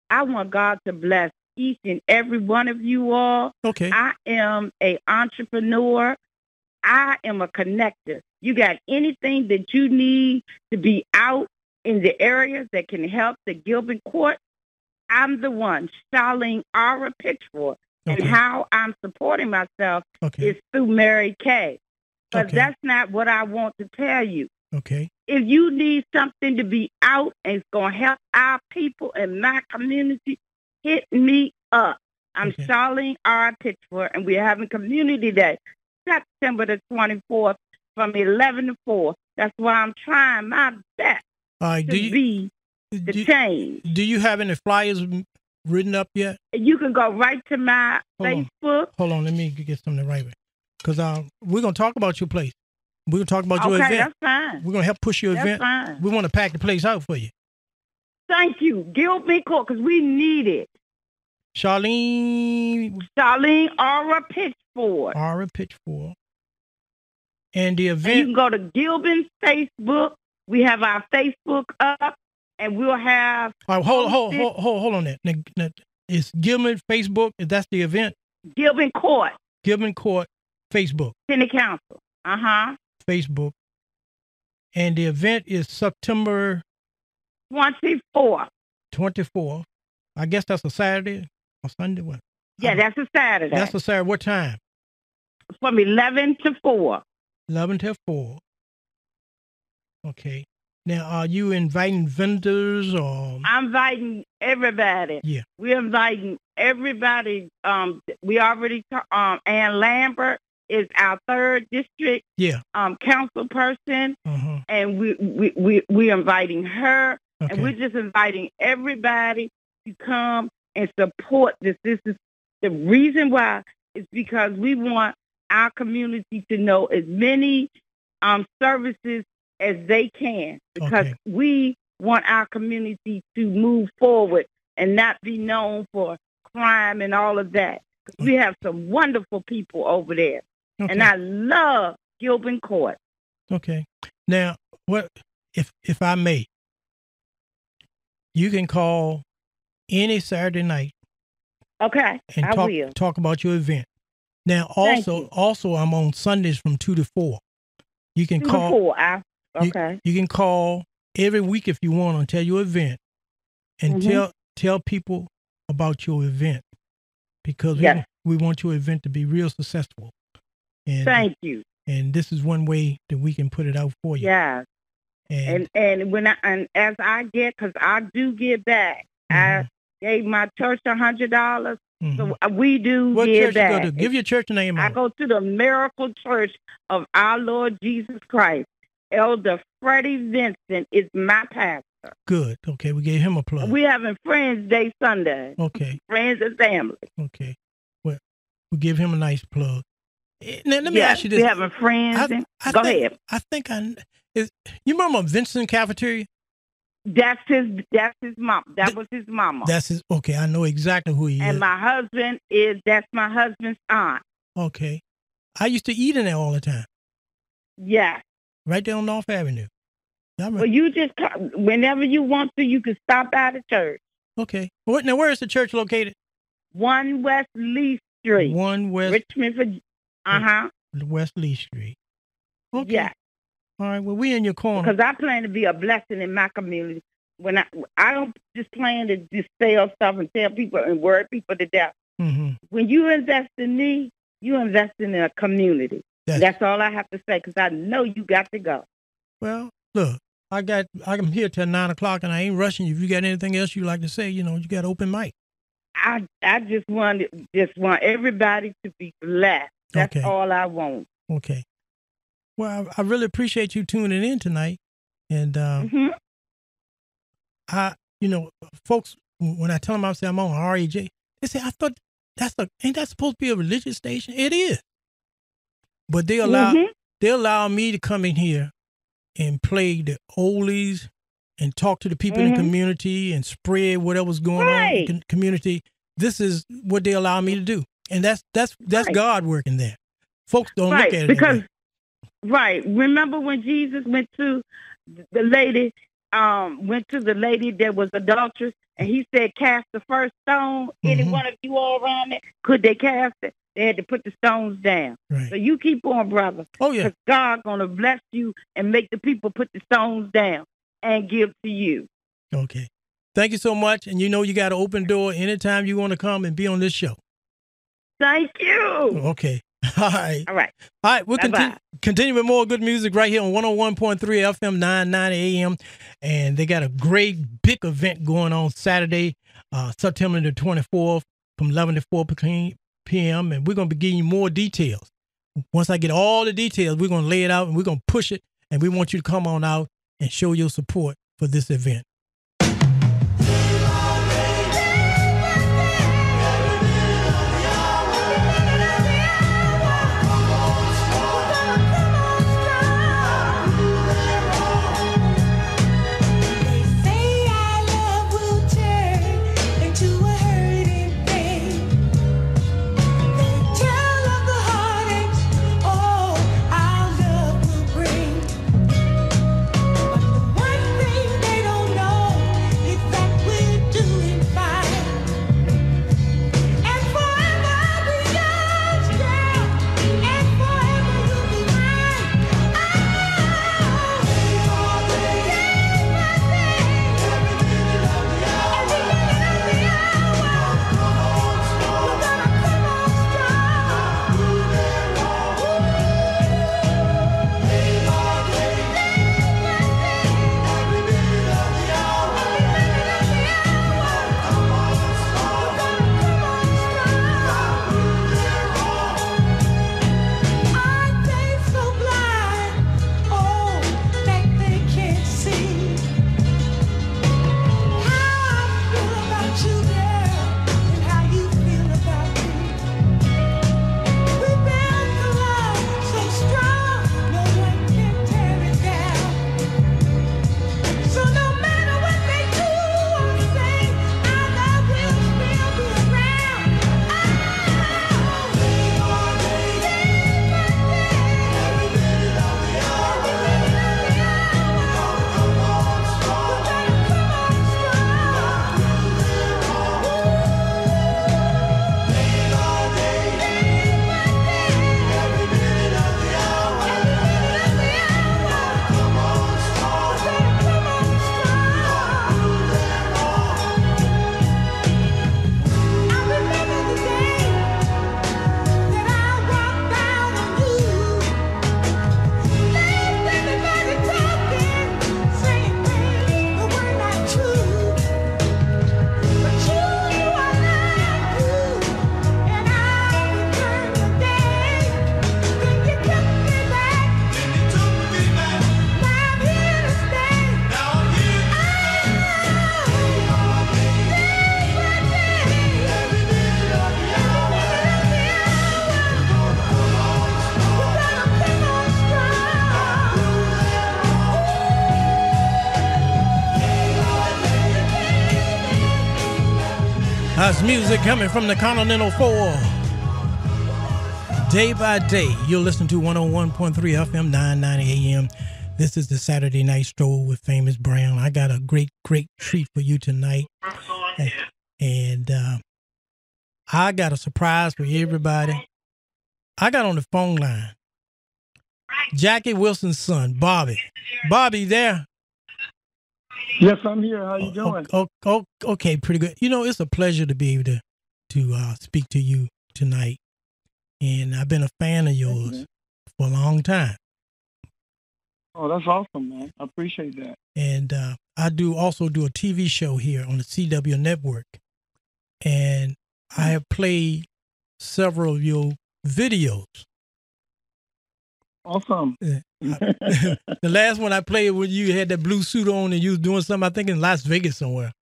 I want God to bless each and every one of you all. Okay. I am a entrepreneur. I am a connector. You got anything that you need to be out in the areas that can help the Gilbert Court? I'm the one, Charlene Aura Pitchford. Okay. And how I'm supporting myself Okay. is through Mary Kay. But Okay. that's not what I want to tell you. Okay. If you need something to be out and it's going to help our people in my community, hit me up. I'm Okay. Charlene R. Pitchford, and we're having Community Day, September the twenty-fourth from eleven to four. That's why I'm trying my best All right. to Do you be the do, change. do you have any flyers m- written up yet? You can go right to my Hold on. Facebook. Hold on. Let me get something right way. Because uh, we're gonna talk about your place. We're gonna talk about your Okay, event. that's fine. We're gonna help push your That's event. fine. We want to pack the place out for you. Thank you. Gilbert Court, because we need it. Charlene Charlene Aura Pitchford. Aura Pitchford. And the And event. you can go to Gilbert's Facebook. We have our Facebook up, and we'll have. All right, hold, hold, posted hold, hold, hold on that. Now, now, it's Gilman Facebook. That's the event. Gilbert Court, Gilman Court Facebook. City Council. Uh huh. Facebook. And the event is September twenty-fourth. twenty-fourth. I guess that's a Saturday or Sunday. What? Yeah, that's a Saturday. That's a Saturday. What time? From eleven to four. eleven to four. Okay. Now, are you inviting vendors or? I'm inviting everybody. Yeah. We're inviting everybody. Um, we already ta- um, Ann Lambert is our third district Yeah. um council person, Uh-huh. and we we we we're inviting her, Okay. and we're just inviting everybody to come and support this. This is the reason why is because we want our community to know as many um services as they can, because Okay. we want our community to move forward and not be known for crime and all of that. 'Cause we have some wonderful people over there. Okay. And I love Gilbert Court. Okay. Now, what if if I may? You can call any Saturday night Okay, and I talk will. talk about your event. Now, Thank also you. also I'm on Sundays from two to four. You can Two to call. four, I- you- okay. You, can call every week if you want and tell your event, and Mhm. tell tell people about your event, because we, Yes. we want your event to be real successful. And, Thank you. And this is one way that we can put it out for you. Yeah. And, And and when I and as I get, because I do get back, I gave my church a hundred dollars, so we do what give church you back. go to? Give your church name I out. go to the Miracle Church of Our Lord Jesus Christ. Elder Freddie Vincent is my pastor. Good. Okay, we gave him a plug. We having Friends Day Sunday. Okay. Friends and family. Okay. Well, we give him a nice plug. Eh, Now, let me Yes, ask you this. we having friends. I, and, I go think, ahead. I think I is. You remember Vincent Cafeteria? That's his. That's his mom. That was his mama. That's his. Okay, I know exactly who he and is. my husband is. That's my husband's aunt. Okay. I used to eat in there all the time, Yeah. right there on North Avenue. I remember- Well, you just come, whenever you want to, you can stop by the church. Okay. What, now, where is the church located? One West Lee Street. One West Richmond, Virginia. Uh huh. West Lee Street. Okay. Yeah. All right. Well, we in your corner. Because I plan to be a blessing in my community. When I I don't just plan to just sell stuff and tell people and word people to death. Mm-hmm. When you invest in me, you invest in a community. Yes. That's all I have to say, because I know you got to go. Well, look, I got. I'm here till nine o'clock, and I ain't rushing you. If you got anything else you like to say, you know, you got open mic. I I just want just want everybody to be blessed. That's Okay. all I want. Okay. Well, I, I really appreciate you tuning in tonight, and um, Mm-hmm. I, you know, folks, when I tell them I say I'm on R E J, they say I thought that's a ain't that supposed to be a religious station? It is, but they allow Mhm. they allow me to come in here and play the oldies and talk to the people in Mhm. the community and spread whatever's going on in the con- community. This is what they allow me to do, and that's that's that's Right. God working there. Folks don't right, look at it that because way. right. Remember when Jesus went to the lady um went to the lady that was adulterous, and he said, cast the first stone. Any Mhm. one of you all around there, could they cast it? They had to put the stones down. Right. So you keep on, brother. Oh, yeah. 'Cause God gonna bless you and make the people put the stones down and give to you. Okay. Thank you so much. And you know you got an open door anytime you want to come and be on this show. Thank you. Okay. All right. All right. All right. We'll Bye-bye. continue, continue with more good music right here on one oh one point three F M, nine ninety A M. And they got a great big event going on Saturday, uh, September the twenty-fourth from eleven to four p m. And we're going to be giving you more details. Once I get all the details, we're going to lay it out and we're going to push it. And we want you to come on out and show your support for this event. That's music coming from the Continental Four. Day by day, you'll listen to one oh one point three F M, nine ninety A M. This is the Saturday Night Stroll with Famous Brown. I got a great, great treat for you tonight. And, and uh, I got a surprise for everybody. I got on the phone line Jackie Wilson's son, Bobby. Bobby, there? Yes, I'm here. How you doing? Oh, oh, okay, pretty good. You know, it's a pleasure to be able to to uh, speak to you tonight. And I've been a fan of yours you, for a long time. Oh, that's awesome, man. I appreciate that. And uh, I do also do a T V show here on the C W network. And I have played several of your videos. Awesome. The last one I played when you had that blue suit on and you was doing something, I think in Las Vegas somewhere.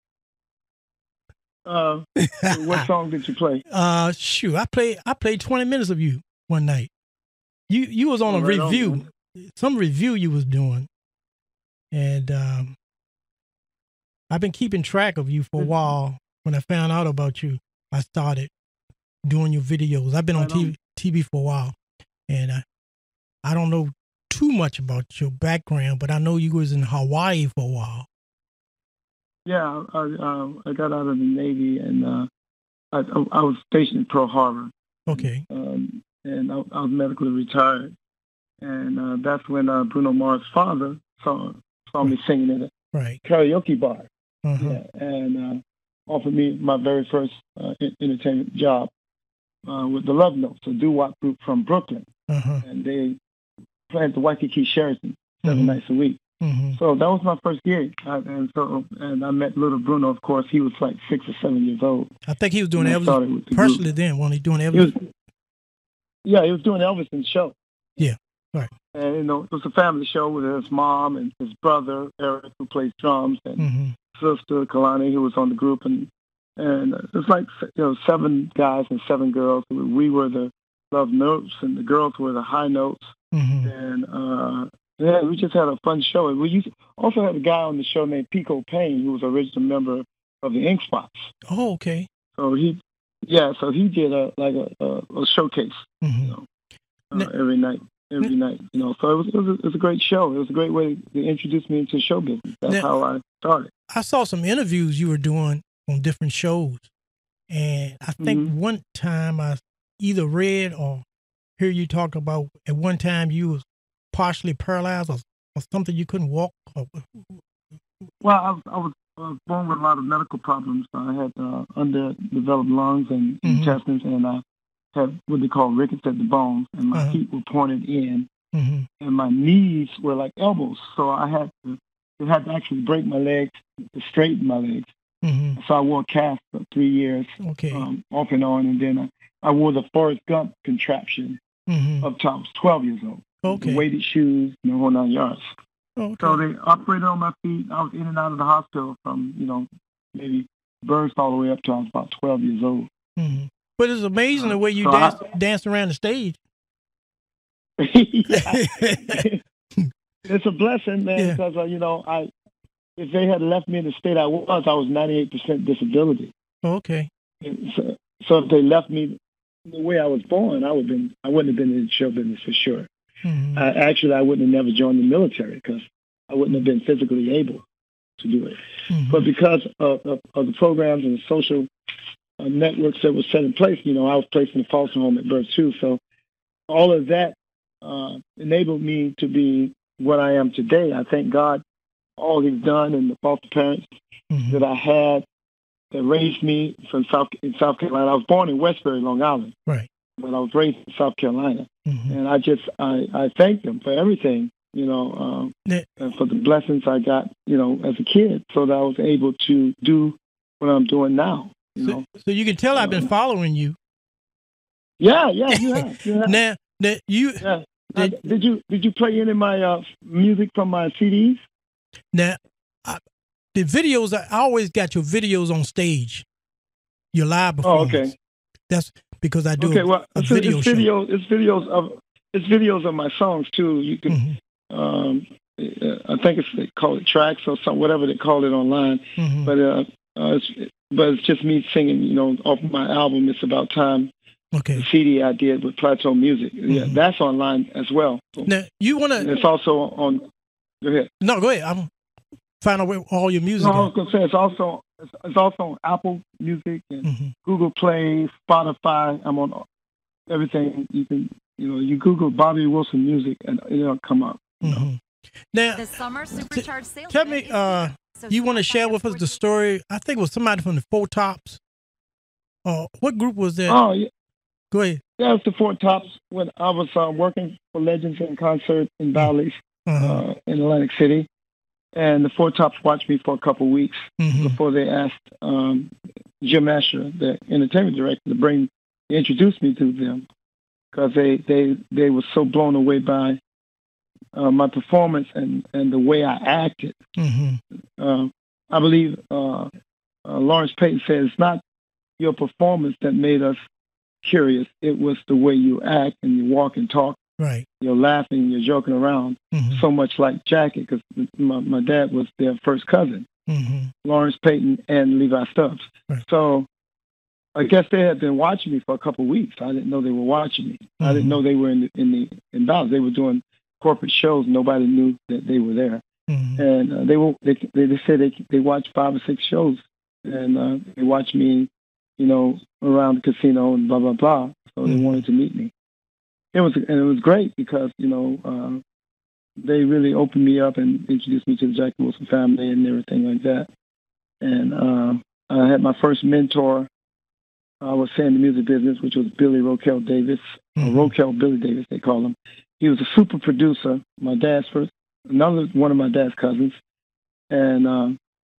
Uh, what song did you play? Uh, shoot, I played I played twenty minutes of you one night. You you was on a right review, on, some review you was doing, and um, I've been keeping track of you for a while. When I found out about you, I started doing your videos. I've been on right T V, on. T V for a while, and I, I don't know too much about your background, but I know you was in Hawaii for a while. Yeah, I, uh, I got out of the Navy, and uh, I, I was stationed in Pearl Harbor. Okay. Um, and I, I was medically retired. And uh, that's when uh, Bruno Mars' father saw saw me singing at a Right. karaoke bar. Uh-huh. Yeah, and uh, offered me my very first uh, en- entertainment job uh, with the Love Notes, a doo-wop group from Brooklyn. Uh-huh. And they played the Waikiki Sheraton seven Mhm. nights a week. Mm-hmm. So that was my first gig, I, and so and I met little Bruno. Of course, he was like six or seven years old. I think he was doing And I started Elvis with the partially group. then, when he doing He Elvis. was, yeah, he was doing Elvis's show. Yeah, right. And you know, it was a family show with his mom and his brother Eric, who plays drums, and Mm-hmm. sister Kalani, who was on the group, and and it was like you know seven guys and seven girls. We were the love notes, and the girls were the high notes. Mm-hmm. And uh, yeah, we just had a fun show. And we used, also had a guy on the show named Pico Payne, who was an original member of the Ink Spots. Oh, okay. So he, yeah, so he did a like a, a, a showcase, Mm-hmm. you know, uh, every night, every night. You know, so it was it was, a, it was a great show. It was a great way to introduce me into show business. That's Now- how I started. I saw some interviews you were doing on different shows, and I think Mhm. one time I either read or hear you talk about at one time you was partially paralyzed or, or something, you couldn't walk. Or, Well, I, was- I was uh, born with a lot of medical problems. I had uh, underdeveloped lungs and Mhm. intestines, and I had what they call rickets at the bones, and my Uh-huh. feet were pointed in, mm-hmm. and my knees were like elbows. So I had to, they had to actually break my legs to straighten my legs. Mm-hmm. So I wore a cast for three years, Okay. um, off and on, and then I, I wore the Forrest Gump contraption Mm-hmm. up top. I was twelve years old. Okay. The weighted shoes, and the whole nine yards. Okay. So they operated on my feet. I was in and out of the hospital from, you know, maybe birth all the way up to I was about twelve years old. Mm-hmm. But it's amazing the way you so dance, I- dance around the stage. It's a blessing, man, Yeah. because, uh, you know, I if they had left me in the state I was, I was ninety-eight percent disability. Okay. And So, so if they left me the way I was born, I would have been, I wouldn't have been in the show business for sure. Mm-hmm. I, actually, I wouldn't have never joined the military because I wouldn't have been physically able to do it. Mm-hmm. But because of, of, of the programs and the social uh, networks that were set in place, you know, I was placed in a foster home at birth too. So all of that uh, enabled me to be what I am today. I thank God all He's done and the foster parents Mm-hmm. that I had that raised me from South in South Carolina. I was born in Westbury, Long Island, Right. but I was raised in South Carolina, Mm-hmm. and I just I, I thank them for everything, you know, um, Yeah. and for the blessings I got, you know, as a kid, so that I was able to do what I'm doing now. You know, So you can tell I've been following you. yeah, yeah, you have. You have. Now that you Yeah. Now, did you did you play any of my uh, music from my C Ds? now I, the videos I always got your videos on stage, your live Oh, performance. okay. That's because I do Okay, a, well, a it's, video it's show. video, it's videos of it's videos of my songs too. You can, Mm-hmm. um, I think it's they call it tracks or some whatever they call it online. Mhm. But uh, uh, it's, but it's just me singing, you know, off my album. It's About Time. Okay. The C D I did with Plateau Music. Yeah, Mhm. that's online as well. Now you want And to? it's also on. Go ahead. No, go ahead. I'm find out where all your music. No, I is. was gonna say it's also it's, it's also on Apple Music and Mhm. Google Play, Spotify. I'm on everything. You can, you know, you Google Bobby Wilson music and it'll come up. Mhm. Now, The summer supercharged sales. tell me, uh, you want to share with us the story? I think it was somebody from the Four Tops. Uh, what group was that? Oh, yeah. Go ahead. Yeah, it's the Four Tops when I was uh, working for Legends in Concert in Bally's Uh-huh. uh, in Atlantic City. And the Four Tops watched me for a couple of weeks Mhm. before they asked um, Jim Asher, the entertainment director, to bring introduce me to them because they, they, they were so blown away by uh, my performance and, and the way I acted. Mm-hmm. Uh, I believe uh, uh, Lawrence Payton said it's not your performance that made us curious. It was the way you act and you walk and talk. Right. You're laughing, you're joking around, Mhm. so much like Jackie, because my, my dad was their first cousin, Mm-hmm. Lawrence Payton and Levi Stubbs. Right. So I guess they had been watching me for a couple of weeks. I didn't know they were watching me. I Mm-hmm. didn't know they were in the, in the in Dallas. They were doing corporate shows. Nobody knew that they were there. Mm-hmm. and uh, they will they they, they say they they watch five or six shows, and uh, they watch me, you know, around the casino and blah blah blah. So Mm-hmm. they wanted to meet me. It was and it was great because you know uh, they really opened me up and introduced me to the Jackie Wilson family and everything like that. And uh, I had my first mentor. I was saying the music business, which was Billy Roquel Davis, Mm-hmm. or Roquel Billy Davis, they call him. He was a super producer. My dad's first, another one of my dad's cousins, and uh,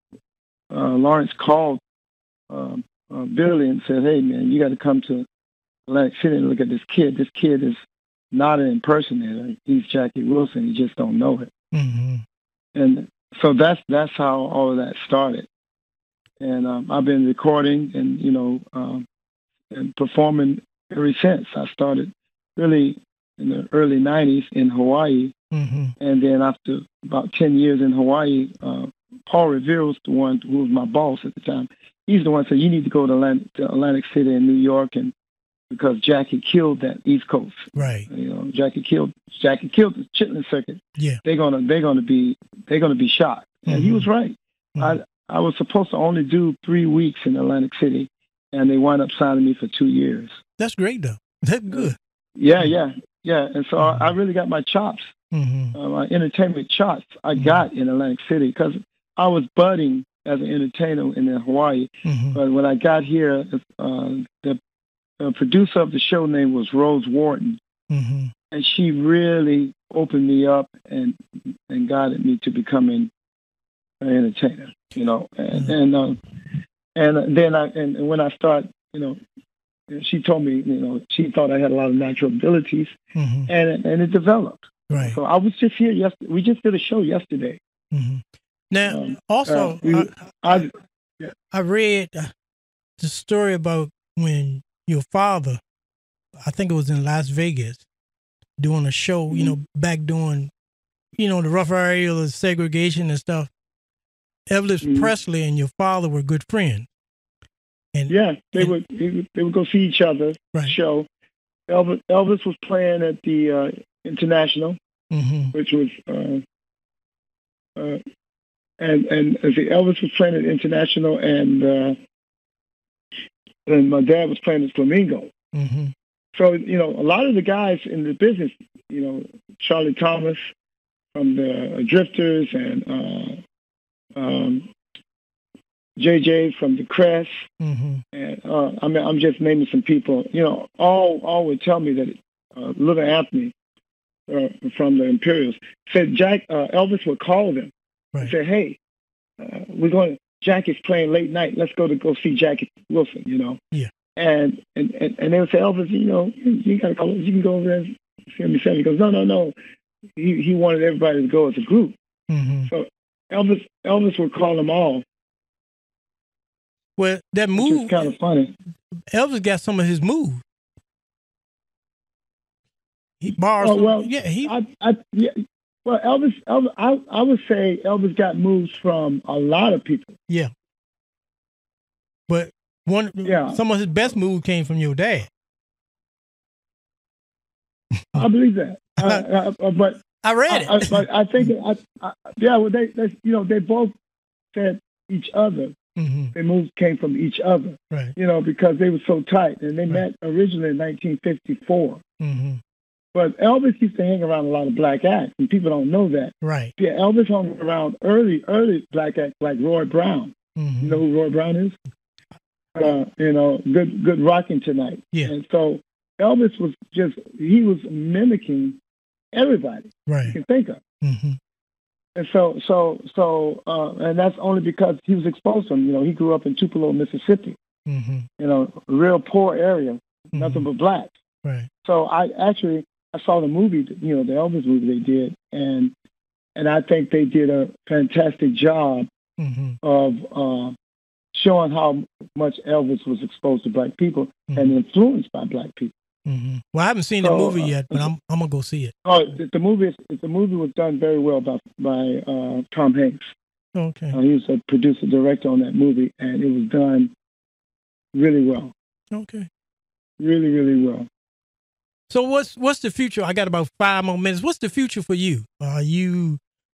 uh, Lawrence called uh, uh, Billy and said, "Hey, man, you got to come to Atlantic City and look at this kid. This kid is not an impersonator. He's Jackie Wilson. You just don't know it." Mm-hmm. And so that's that's how all of that started. And um, I've been recording and you know um, and performing ever since. I started really in the early nineties in Hawaii, Mm-hmm. and then after about ten years in Hawaii, uh, Paul Revere was the one who was my boss at the time. He's the one who said, "You need to go to Atlantic, to Atlantic City in New York," and because Jackie killed that East Coast. Right. You know, Jackie killed Jackie killed the Chitlin Circuit. Yeah. They're gonna they're gonna be they're gonna be shocked. And he was right. I I was supposed to only do three weeks in Atlantic City, and they wound up signing me for two years. That's great, though. That's good. Yeah, yeah, yeah. And so I, I really got my chops, Mm-hmm. uh, my entertainment chops. I got in Atlantic City because I was budding as an entertainer in Hawaii. Mm-hmm. But when I got here, uh, the uh, producer of the show name was Rose Wharton, Mm-hmm. and she really opened me up and and guided me to becoming an entertainer. You know, and Mm-hmm. and uh, and then I and, and when I start, you know, she told me, you know, she thought I had a lot of natural abilities, Mm-hmm. and and it developed. Right. So I was just here yesterday. We just did a show yesterday. Mm-hmm. Now, Um, also, uh, we- I, I, I read uh, the story about when your father, I think it was in Las Vegas, doing a show, you know, back during, you know, the rough area of segregation and stuff. Elvis Presley and your father were good friends. And yeah, they would they would they would go see each other show. Elvis Elvis was playing at the uh, International, Mm-hmm. which was uh, uh, and and as the Elvis was playing at International, and uh, and my dad was playing at Flamingo. Mm-hmm. So you know, a lot of the guys in the business, you know, Charlie Thomas from the Drifters, and uh, um, J J from the Crest, Mm-hmm. and uh, I mean, I'm just naming some people. You know, all all would tell me that uh, Little Anthony uh, from the Imperials said Jack uh, Elvis would call them and say, "Hey, uh, we're going. Jackie's playing late night. Let's go to go see Jackie Wilson." You know. Yeah. And and and, and they would say, "Elvis, you know, you, you got to call. You can go over there and see him." He goes, "No, no, no." He he wanted everybody to go as a group. Mm-hmm. So Elvis Elvis would call them all. Well, that move is kind of funny. Elvis got some of his moves. He borrowed. Oh some- well, yeah, he. I, I, yeah, well, Elvis, Elvis, I, I would say Elvis got moves from a lot of people. Yeah. But one, Yeah. some of his best moves came from your dad. I believe that. uh, uh, but I read it. I, I, but I think, I, I, yeah, well, they, they, you know, they both said each other. Mm-hmm. Their moves came from each other. Right. You know, because they were so tight, and they met originally in nineteen fifty-four. Mm-hmm. But Elvis used to hang around a lot of black acts, and people don't know that. Right. Yeah, Elvis hung around early, early black acts like Roy Brown. Mm-hmm. You know who Roy Brown is? Uh, you know, good, good rocking tonight. Yeah. And so Elvis was just, he was mimicking everybody Right. you can think of. Mm-hmm. And so, so, so, uh, and that's only because he was exposed to them. You know, he grew up in Tupelo, Mississippi. Mm-hmm. You know, a real poor area, nothing but blacks. Right. So I actually I saw the movie, you know, the Elvis movie they did, and and I think they did a fantastic job Mm-hmm. of uh, showing how much Elvis was exposed to black people and influenced by black people. Mm-hmm. Well, I haven't seen the So, movie uh, yet, but I'm I'm gonna go see it. Oh, the, the movie is, the movie was done very well by by uh, Tom Hanks. Okay. Uh, he was a producer director on that movie, and it was done really well, Okay. really really well. So what's what's the future? I got about five more minutes. What's the future for you? Are you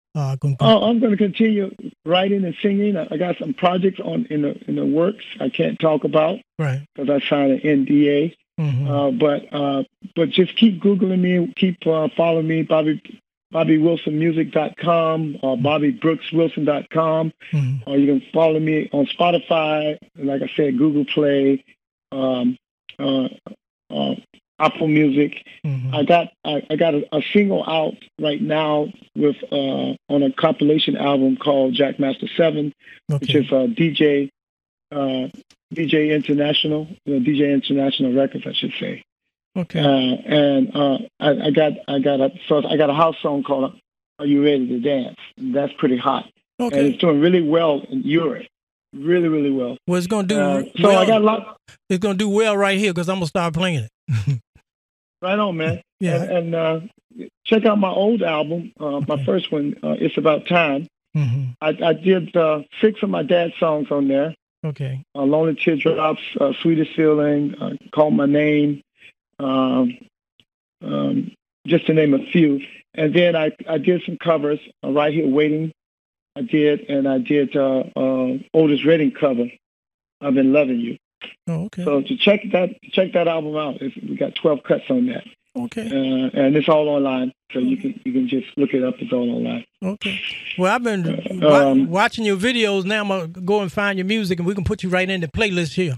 Uh, going Oh, I'm going to continue writing and singing. I I got some projects on in the in the works. I can't talk about right because I signed an N D A. Mhm. Uh, but uh, but just keep googling me, keep uh, following me, Bobby Bobby Wilson Music dot com or Bobby Brooks Wilson dot com, Mhm. or you can follow me on Spotify. Like I said, Google Play, um, uh, uh, Apple Music. Mhm. I got I, I got a, a single out right now with uh, on a compilation album called Jackmaster Seven, which Okay. is uh, D J uh, D J International, you know, D J International Records, I should say. Okay. Uh, and uh, I, I got I got a so I got a house song called "Are You Ready to Dance?" And that's pretty hot, Okay. and it's doing really well in Europe, really really well. Well, it's gonna do. Uh, so well, I got a lot. It's gonna do well right here because I'm gonna start playing it. Right on, man. Yeah. And, and uh, check out my old album, uh, my first one. Uh, it's About Time. Mhm. I, I did uh, six of my dad's songs on there. Okay. Uh, Lonely Teardrops, uh, Sweetest Feeling, uh, Call My Name, um, um, just to name a few. And then I, I did some covers, uh, Right Here Waiting, I did, and I did uh, uh, Otis Redding cover, I've Been Loving You. Oh, okay. So to check that check that album out, it's, we got twelve cuts on that. Okay. Uh, and it's all online, so you can you can just look it up. It's all online. Okay. Well, I've been Uh, wa- um, watching your videos. Now I'm gonna go and find your music, and we can put you right in the playlist here.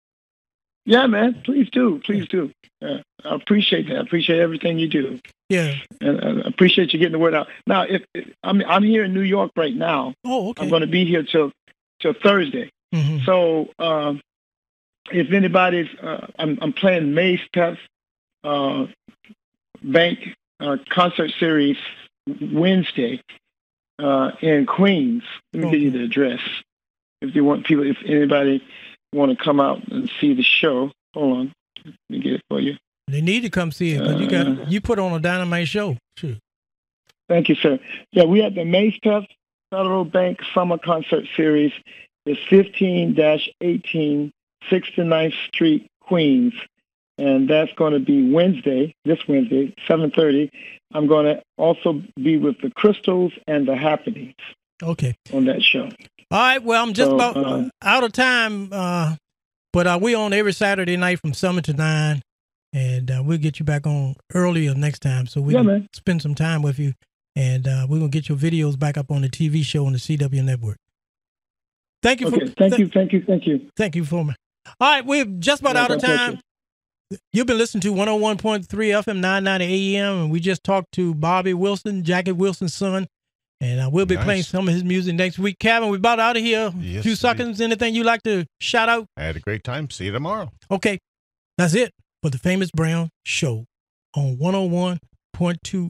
Yeah, man. Please do. Please do. Uh, I appreciate that. I appreciate everything you do. Yeah. And I appreciate you getting the word out. Now, if, if I'm I'm here in New York right now. Oh, okay. I'm going to be here till till Thursday. Mhm. So um, if anybody's, uh, I'm I'm playing Maze Pep uh, Bank uh, concert series Wednesday uh, in Queens. Let me give you the address. If you want people, if anybody want to come out and see the show, hold on, let me get it for you. They need to come see it because you Uh, got you put on a dynamite show. Sure. Thank you, sir. Yeah, we had the Maze Pep Federal Bank Summer Concert Series. It's fifteen eighteen sixty-ninth Street, Queens. And that's going to be Wednesday, this Wednesday, seven thirty. I'm going to also be with the Crystals and the Happenings Okay. on that show. All right. Well, I'm just So, about uh, out of time, uh, but uh, we on every Saturday night from seven to nine, and uh, we'll get you back on earlier next time so we Yeah, can man. spend some time with you, and uh, we're gonna get your videos back up on the T V show on the C W Network. Thank you. Okay, For, thank you, thank you, thank you. Thank you for me. All right, we're just about Yeah, out of God bless time. You've been listening to one oh one point three F M nine ninety A M, and we just talked to Bobby Wilson, Jackie Wilson's son, and uh, we'll be Nice. playing some of his music next week. Kevin, we're about out of here. Yes, Few indeed. seconds. Anything you like to shout out? I had a great time. See you tomorrow. Okay, that's it for the Famous Brown Show on one oh one point two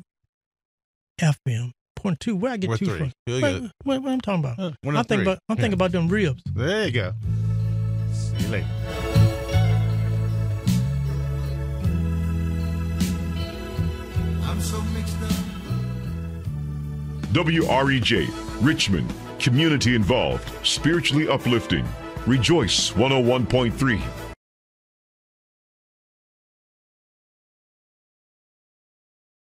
F M. Point two. Where I get We're two three. from? You'll What, get it. what, what I'm talking about? Uh, one I'm oh thinking three. about. I'm thinking about them ribs. There you go. See you later. I'm so mixed up. W R E J, Richmond, community involved, spiritually uplifting. Rejoice one oh one point three.